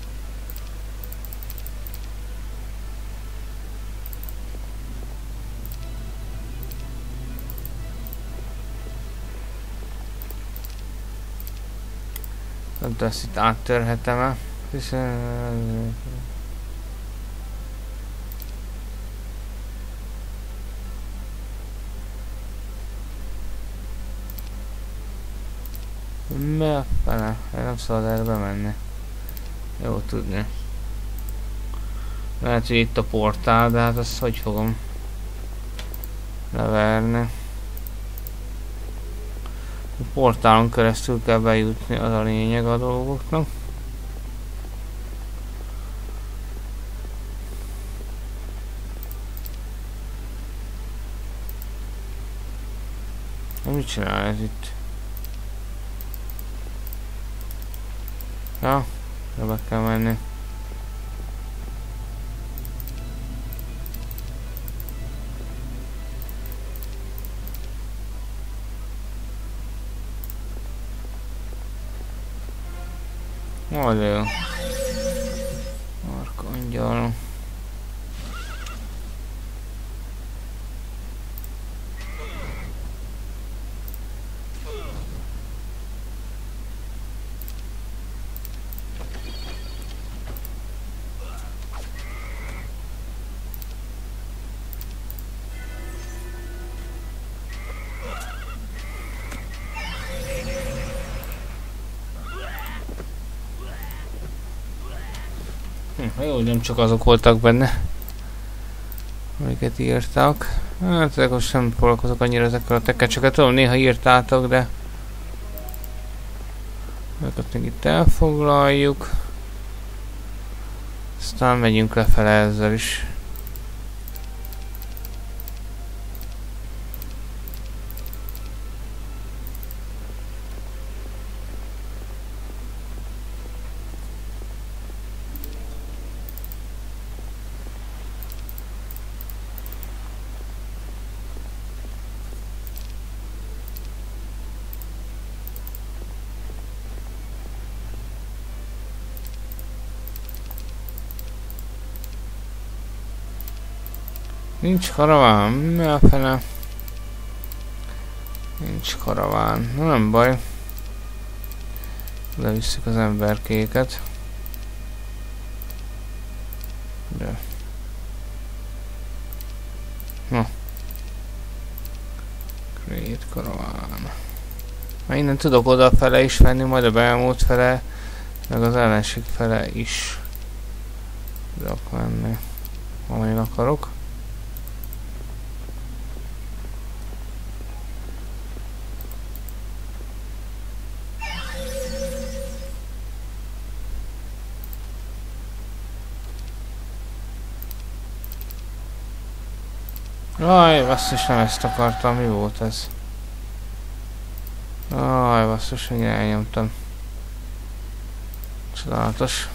Nem tudom, ezt itt áttörhetem-e, hiszen... Mi a fele? Nem szabad erre bemenni. Jó tudni. Lehet, hogy itt a portál, de hát azt hogy fogom leverni. A portálon keresztül kell bejutni, az a lényeg a dolgoknak. Na, mit csinál ez itt? Ja, be kell menni. Majd jó. Arkangyal. Hm, jó, nem csak azok voltak benne, amiket írtak. Hát ezek most nem foglalkozok annyira ezekkel a tekecseket. Tudom, néha írtátok, de ezeket még itt elfoglaljuk. Aztán megyünk lefele ezzel is. Nincs karaván, mi a fene? Nincs karaván, na nem baj. Levisszük az emberkéket. De. Na. Create karaván. Már innen tudok odafele is venni, majd a beelmúlt fele, meg az ellenség fele is tudok venni, amelyen akarok. Aj, basszus, nem ezt akartam, mi volt ez? Aj, basszus, hogy elnyomtam. Csodálatos.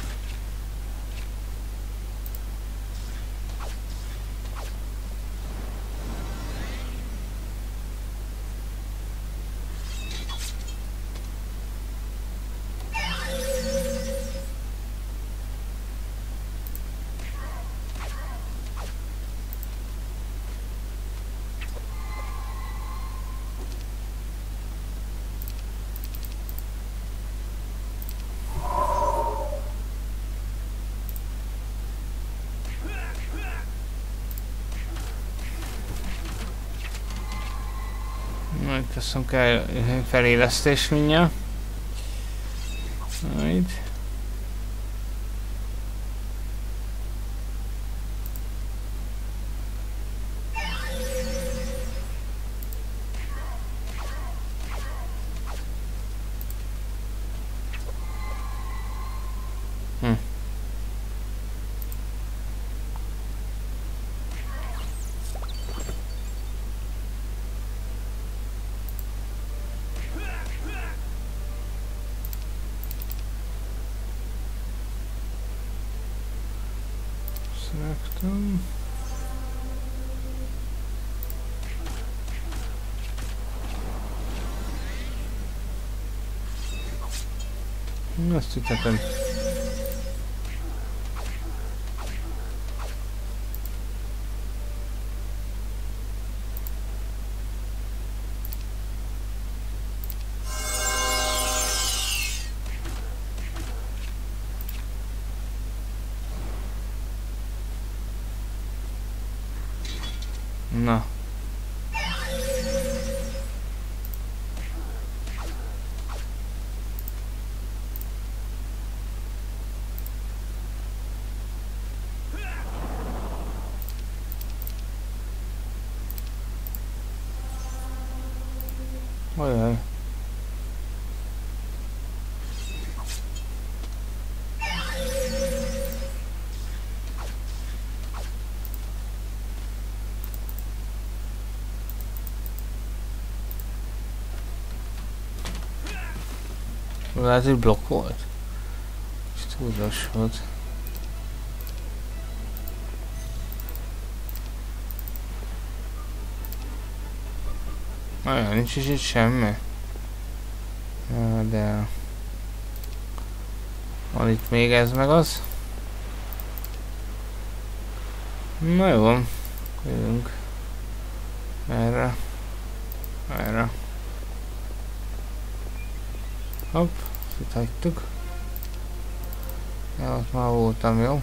Majd teszem kell felélesztés mindjárt. Majd. Hm. Select. Azt hittem. Na. Ajaj. Lehet, hogy blokk volt. És túlzás volt. Olyan, nincs is itt semmi. De... Van itt még ez meg az. Na jó. Jövünk. Erre. Erre. Hopp. Itt hagytuk. Ja, ott már voltam, jó?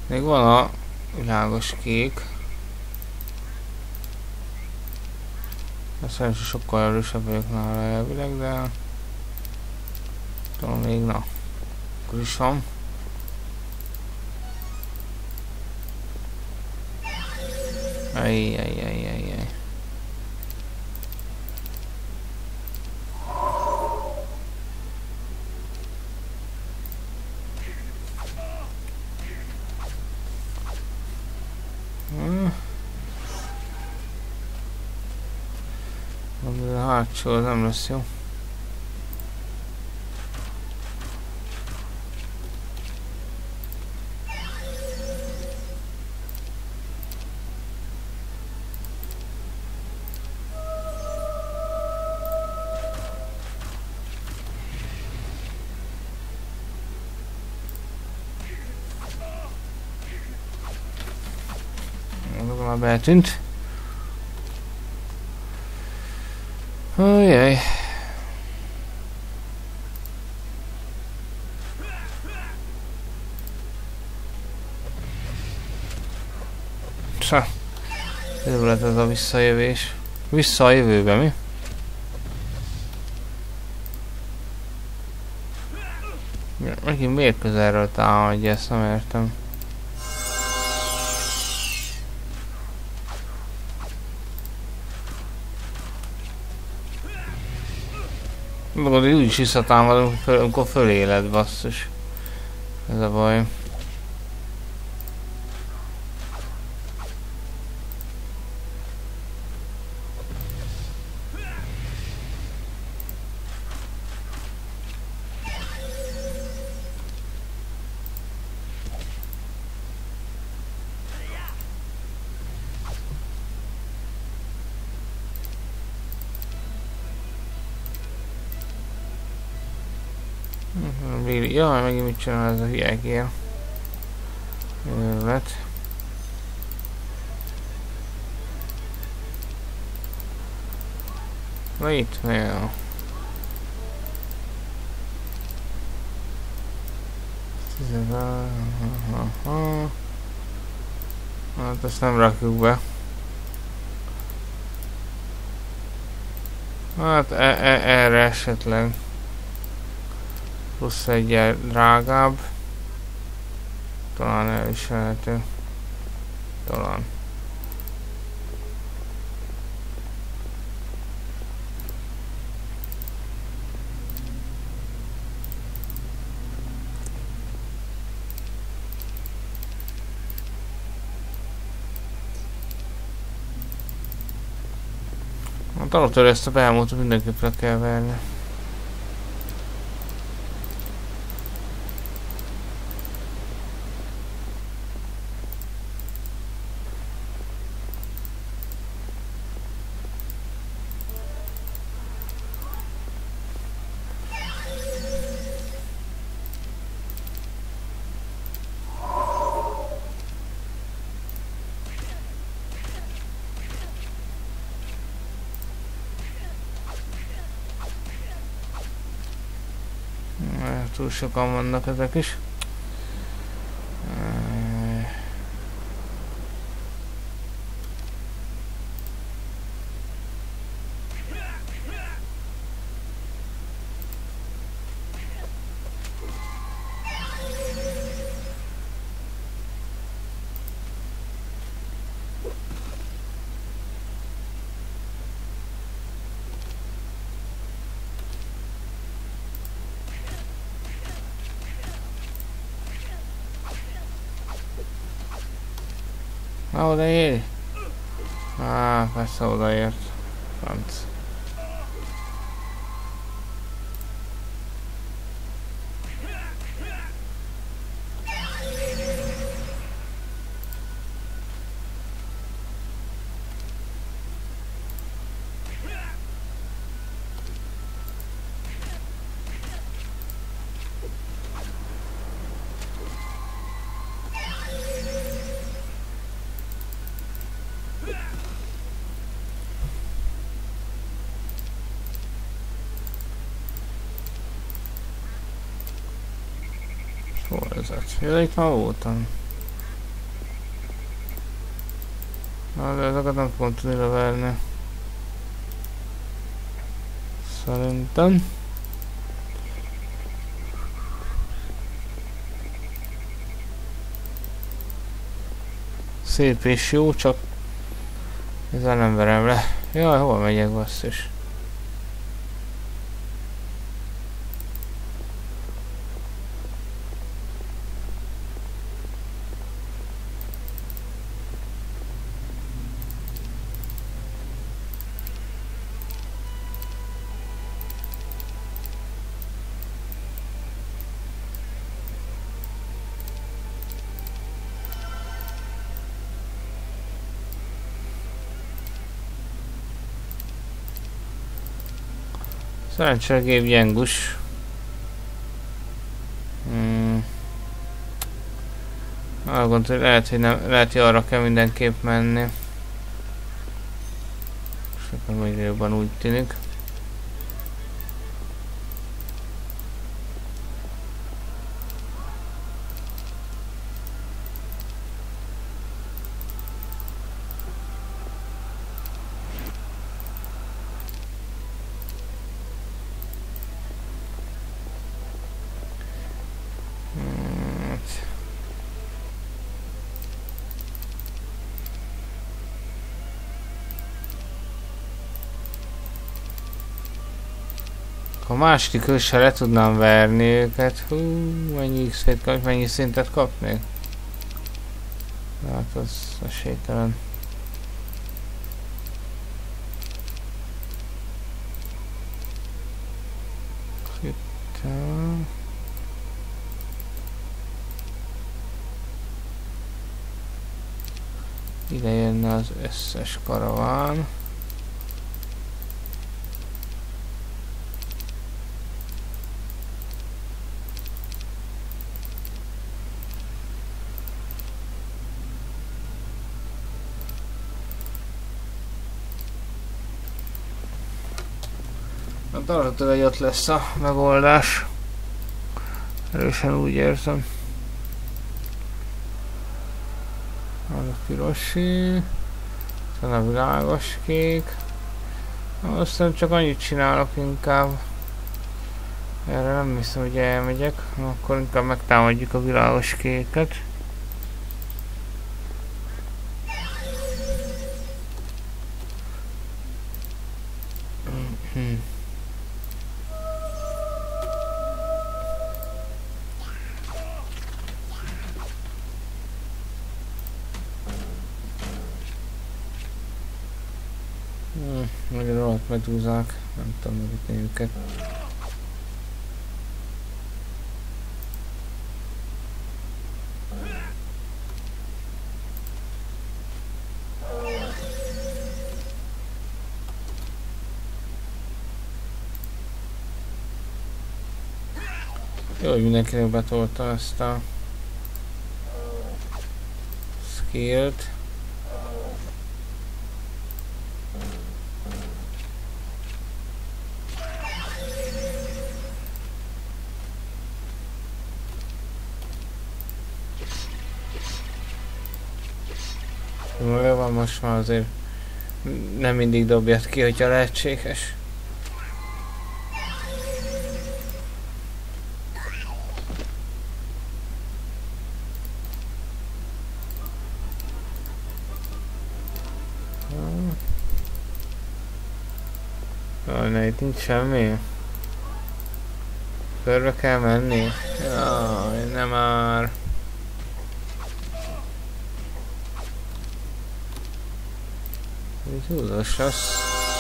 Még van a világos kék. Szerintem sokkal erősebb vagyok nála elvileg, de... Tudom még, na. Akkor is van. Ajjajjajjajjaj. Hmm. A hátsó az nem lesz jó. Már beltűnt. Ajjaj. Csá. Ez lett ez a visszajövés. Vissza a jövőbe, mi? Megint miért közelről támadja, ezt nem értem. Magad, hogy úgyis visszatámadunk, amikor föléled, basszus. Ez a baj. Jaj, megint mit csinál ez a hülyegér. Jövet. Na itt, na jó. Hát ezt nem rakjuk be. Hát e e erre esetleg. Plusz egy drágább. Talán elviselhető. Talán. A tanultól ezt a beámoltot mindenképp le kell verni. Túl sokan vannak ezek is. Na, odaér? Á, persze odaért. Franc. Hol vezet? Ja, itt már voltam. Na, de ezeket nem fogom tudni leverni. Szerintem. Szép és jó, csak ezzel nem verem le. Jaj, hol megyek, basszus? Szerencsére gép gyengus. Hmm. Arra gondolom, hogy lehet, hogy nem, lehet, hogy arra kell mindenképp menni. És akkor még jobban úgy tűnik. A második őssel le tudnám verni őket. Hú, mennyi X-t kap, mennyi szintet kapnék? Hát az esélytelen. Itt. Ide jönne az összes karaván. Hát arra tőle, hogy ott lesz a megoldás. Erősen úgy érzem. Az a pirosi. Aztán a világos kék. Aztán csak annyit csinálok inkább. Erre nem hiszem, hogy elmegyek. Akkor inkább megtámadjuk a világos kéket. Hmm. Hmm, meg a rohadt medúzák, nem tudom megütni őket. Jó, hogy mindenkinek betolta ezt a skillt. Jó van, most már azért nem mindig dobjad ki, hogyha lehetséges. Jaj, ne, itt nincs semmi. Körbe kell menni. Jaj, nem már. Így húzós lesz.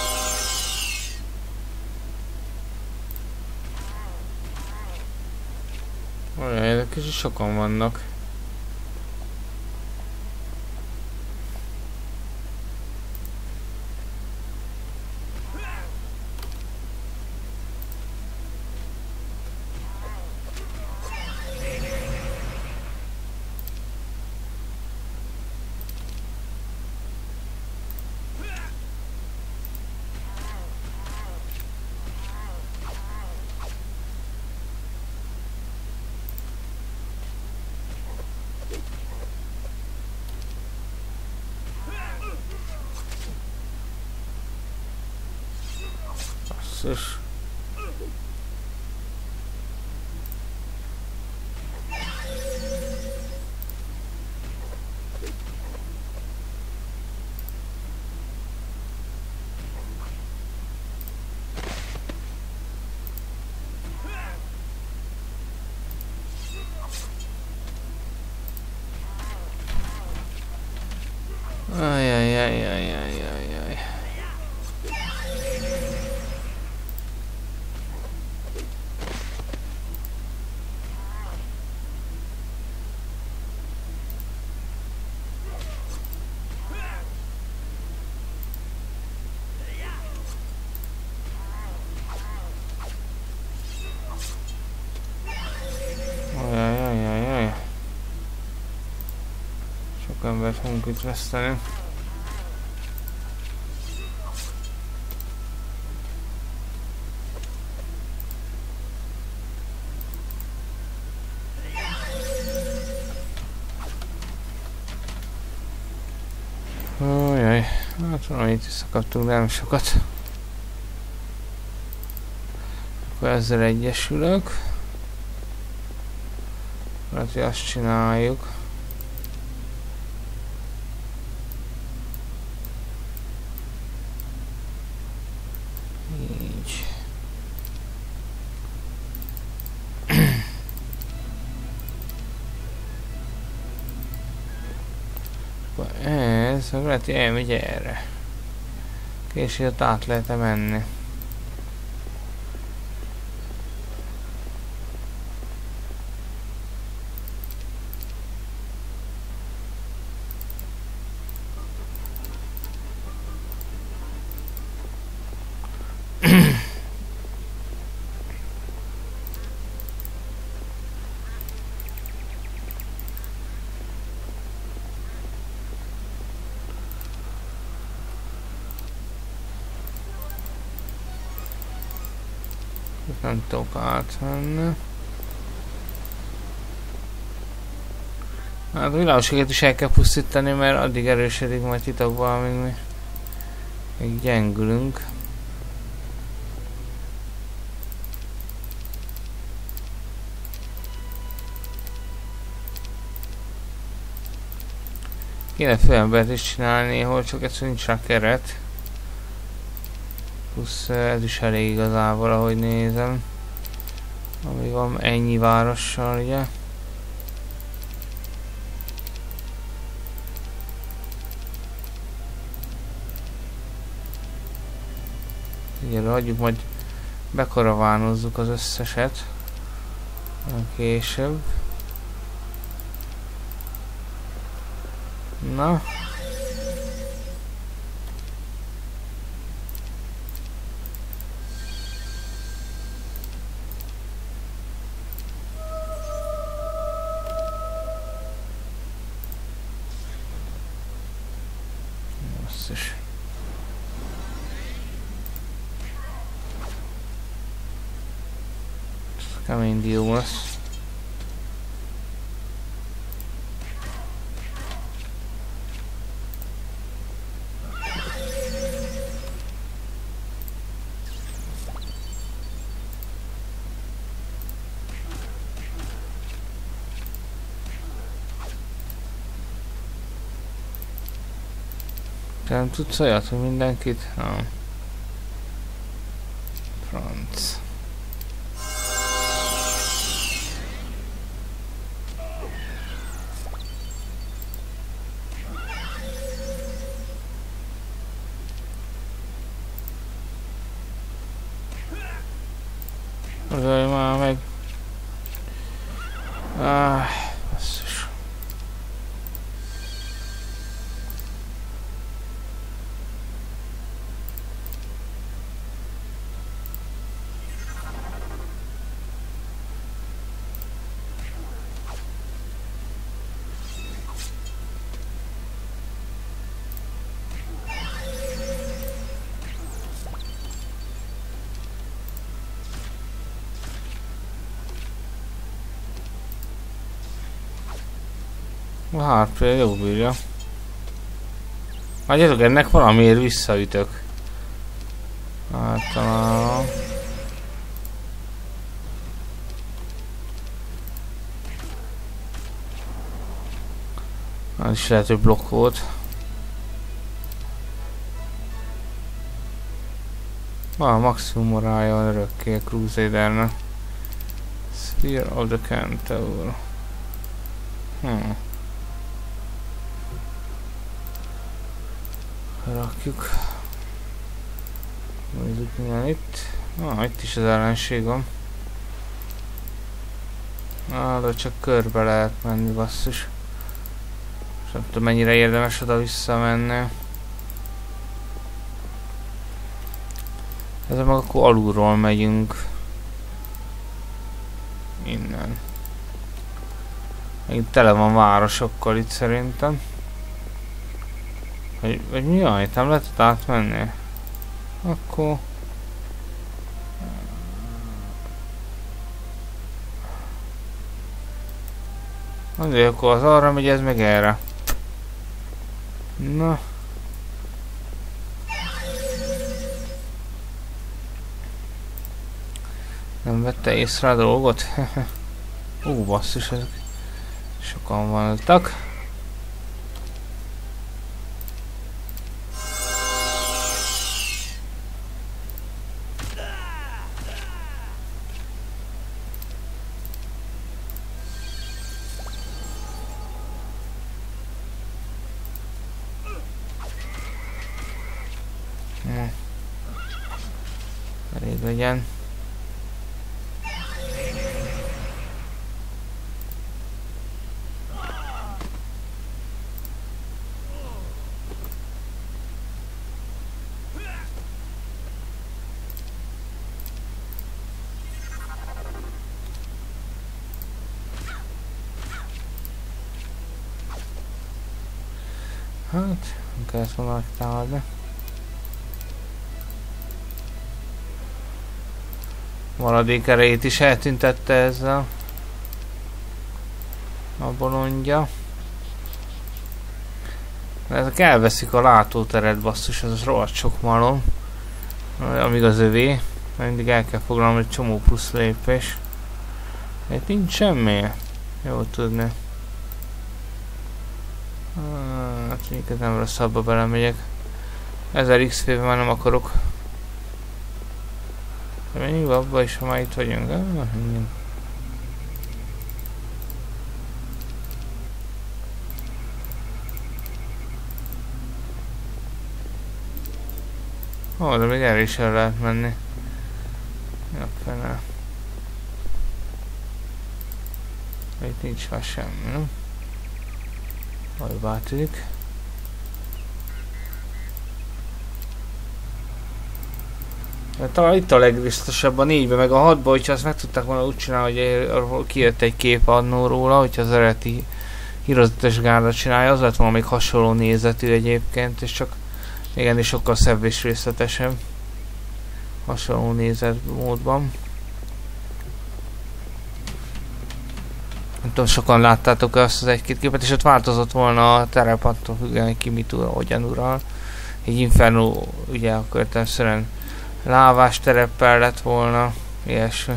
Olyan, ezek kicsit sokan vannak. Basszus. Ajajajajajajajaj. Ajajajajajaj. Sok embert fogunk itt veszteni. Ojjaj, hát valamit visszakaptunk, de nem sokat. Akkor ezzel egyesülök. Lehet, hogy azt csináljuk. Így. Akkor ez, meg lehet, hogy elmegy erre. És itt át lehet-e menni. Nem tudok átmenni. Hát a világosséget is el kell pusztítani, mert addig erősödik majd titokban, amíg mi még gyengülünk. Kéne főembert is csinálni, hol csak egyszerűen nincs rá keret. Plusz ez is elég igazából, ahogy nézem. Ami van ennyi várossal, ugye. Ugye, hagyjuk, majd bekaravánozzuk az összeset. Később. Na. Basszus. Ez kemény dió lesz. Te nem tudsz olyat, hogy mindenkit? Nem. Franc. Azért már meg... Ah, basszus. A Harpia jó bírja. Hagyjatok, ennek valamiért visszaütök. Általában. Az is lehet, hogy blokk volt. Ah, maximum morálja van örökké a Crusadernek. Sphere of the Centaur. Hmm. Rakjuk. Nézzük milyen itt. Ah, itt is az ellenség van. Ah, de csak körbe lehet menni, basszus. És nem tudom mennyire érdemes oda visszamenni. Ezzel meg akkor alulról megyünk. Innen. Megint tele van városokkal itt szerintem. Vagy, vagy mi a? Itt nem lehet átmenni? Akkor... Azért akkor az arra megy, ez meg erre. Na. Nem vette észre a dolgot? Ó, basszus, ezek sokan vannak. Hmm. Elég legyen. Hát, nem kell ezt volna támadni. Maradék erejét is eltüntette ezzel a bolondja. Ezek elveszik a látóteret, basszus, ez rohadt sok malom. Amíg az övé. Mindig el kell foglalnom egy csomó plusz lépés. Itt nincs semmi. Jó tudni. Hát mondjuk ez nem rossz, abba belemegyek. ezer iksz pé-ben már nem akarok. De menjünk abba is, ha már itt vagyunk. Ah, igen. Ó, de még erre is el lehet menni. Ja, fene. Itt nincs már semmi, nem? Majd bátűnik. Talán itt a legbiztosabb a négyben, meg a hatban, hogyha azt meg tudták volna úgy csinálni, hogy kijött egy kép annó róla, hogyha az eredeti hírozatos gárda csinálja, az lett volna még hasonló nézetű egyébként, és csak igenis sokkal szebb és részletesebb. Hasonló nézetmódban. Nem tudom, sokan láttátok azt az egy-két képet, és ott változott volna a terep attól függően, hogy ki mit ura, hogyan ural. Egy Inferno, ugye akkor értelemszerűen lávás tereppel lett volna, ilyesmi.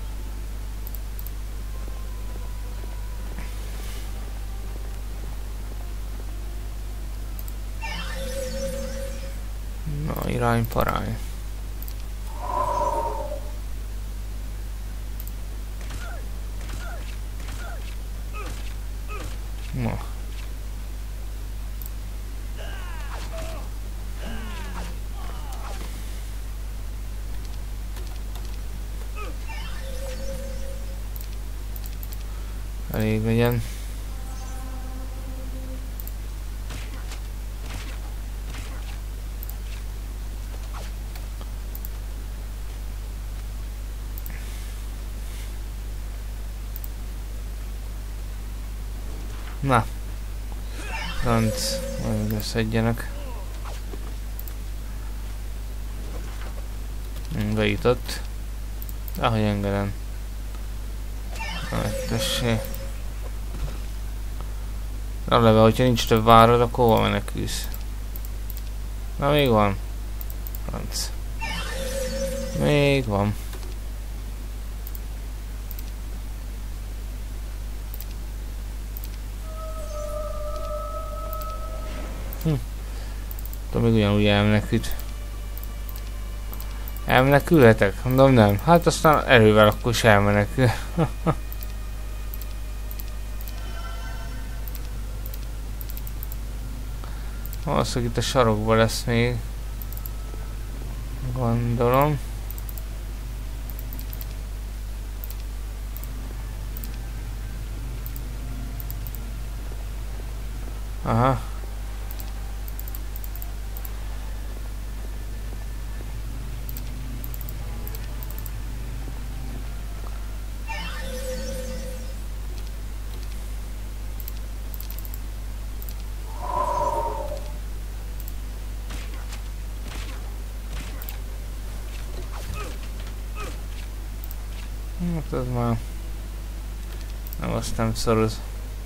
Na, irány parány. Na. Elég legyen. Na. Franc, majd összedjenek. Bejutott. Ahogy engedem. Tessék. Eleve, hogyha nincs több várod, akkor hova menekülsz? Na még van. Franc. Még van. Hm. Tudom, még ugyanúgy elmenekült. Elmenekülhetek? Mondom nem. Hát aztán erővel akkor is elmenekül. Valószínűleg itt a sarokban lesz még. Gondolom. Aha. Hát ez már... Nem, azt nem szoroz.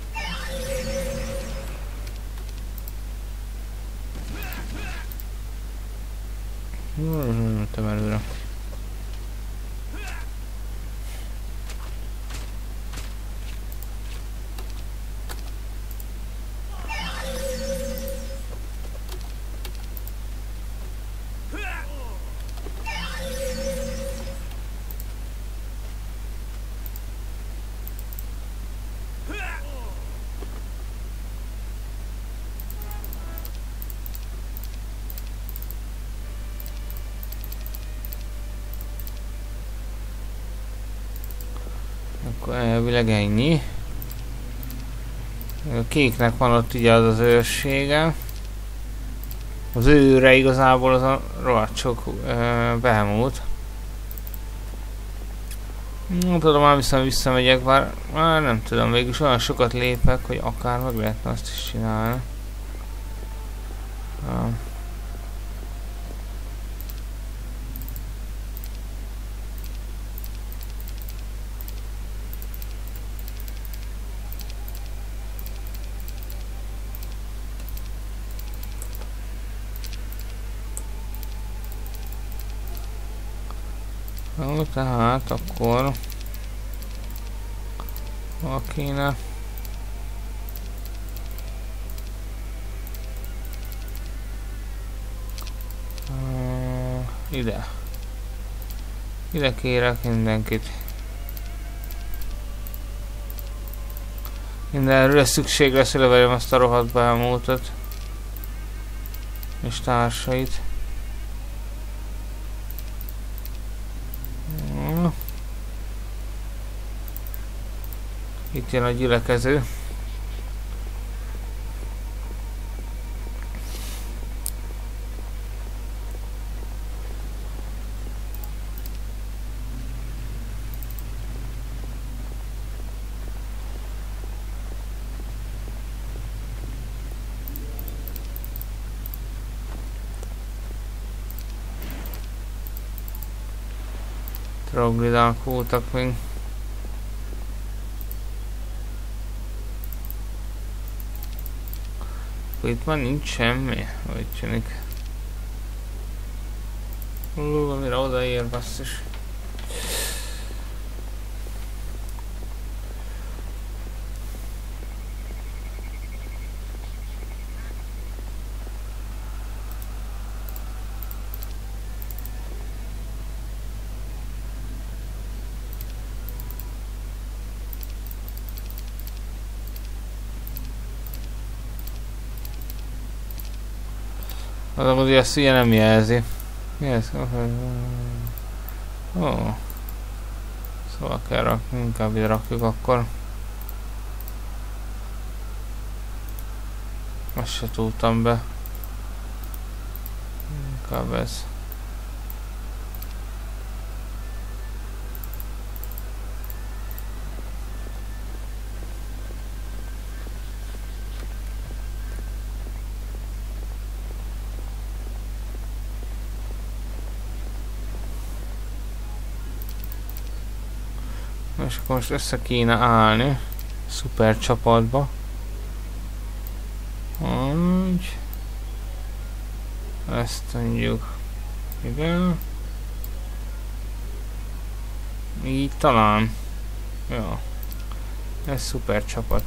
Nem előre. Akkor elvileg ennyi. A kéknek van ott ugye az az őrsége. Az őre igazából az a rohadt sok Behemoth. Nem tudom, már viszont visszamegyek, bár már nem tudom, végülis olyan sokat lépek, hogy akár meg lehetne azt is csinálni. Ja. Jó, tehát akkor hol kéne? Uh, ide. Ide kérek mindenkit. Mindenről szükség lesz, hogy leverjem azt a rohadt Behemothot. És társait. Itt jön a gyülekező. Troglidák voltak még. Itt már nincs semmi, hogy tűnik. Hú, amire odaér, basszus. Azok ugye ezt ugye nem jelzi. Mi ez? Ó. Oh. Szóval kell rakni, inkább ide rakjuk akkor. Azt se tudtam be. Inkább ez. És akkor most össze kéne állni szuper csapatba. Úgy. Ezt mondjuk ide. Így talán. Ja. Ez szuper csapat.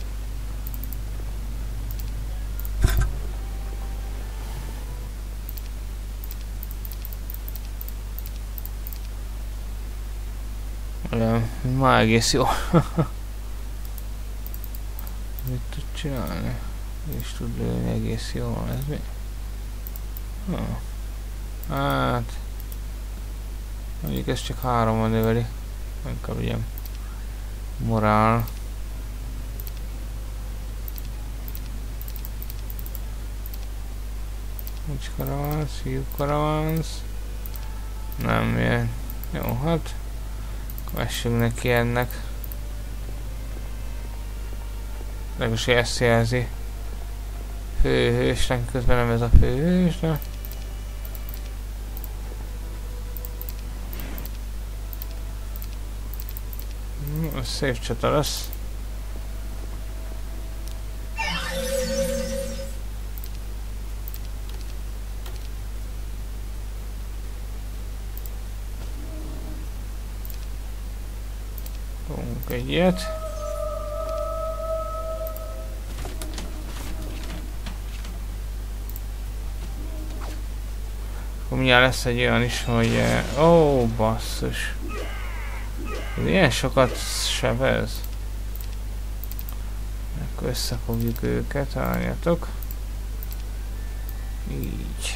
Ja, már egész jó. Mit tud csinálni? És tud lőni egész jól. Ez mi? Oh. Hát... mondjuk ez csak hárommal növeli. Inkább ilyen morál. Nincs karavánsz, fiú karavánsz. Nem ilyen. Jó, hát. Vessünk neki ennek. Legalábbis ezt jelzi. Főhősnek, közben nem ez a főhős, de... Ez szép csata lesz. Fogunk egy ilyet. Akkor mindjárt lesz egy olyan is, hogy... Ó, oh, basszus. Ez ilyen sokat sebez. Akkor összefogjuk őket, álljatok. Így.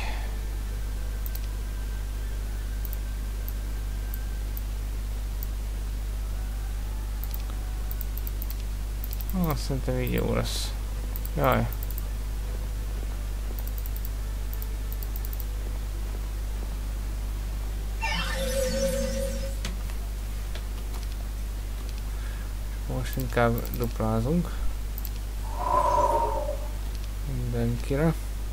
Ah, szerintem így jó lesz. Jaj. Most inkább duplázunk. Mindenkire.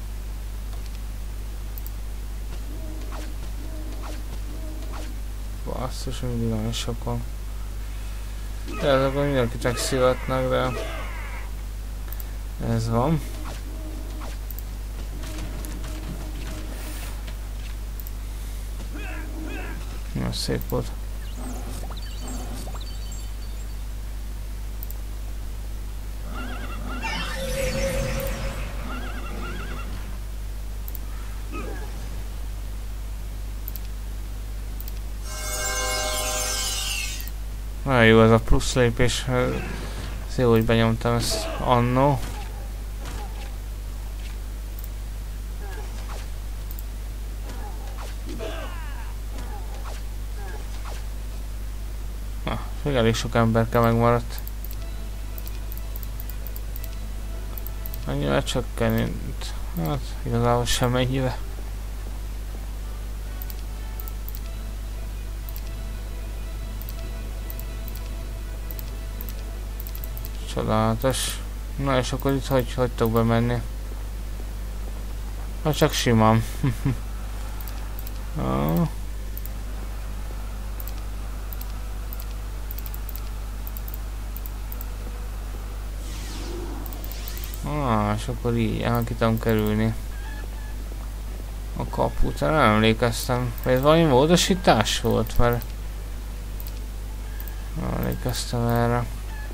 Basszus, mindig nagyon sokan. De ezek mindenkit megszivatnak, de... ez van. Na, szép volt. Nagyon jó ez a plusz lépés, ez jó, hogy benyomtam ezt annó. Na, még elég sok emberke megmaradt. Annyivel csökkenint. Hát igazából sem ennyivel. Csodálatos. Na és akkor itt hogy hagytok bemenni? Ha csak simán. ah. ah, és akkor így el ki tudom kerülni a kaput. Nem emlékeztem. Ez valami módosítás volt, mert nem emlékeztem erre.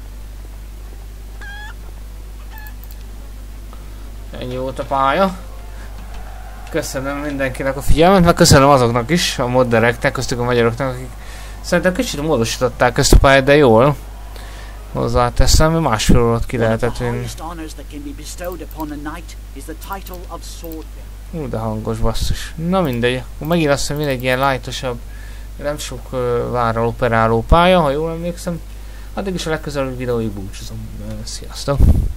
Ennyi volt a pálya. Köszönöm mindenkinek a figyelmet, meg köszönöm azoknak is, a moddereknek, köztük a magyaroknak, akik szerintem kicsit módosították ezt a pályát, de jól. Hozzáteszem, hogy másfél órát ki lehetett vinni. Hú, de hangos basszus. Na mindegy, megint azt hiszem, egy ilyen lightosabb, nem sok uh, várral operáló pálya, ha jól emlékszem. Addig is a legközelebbi videóig búcsúzom. Sziasztok!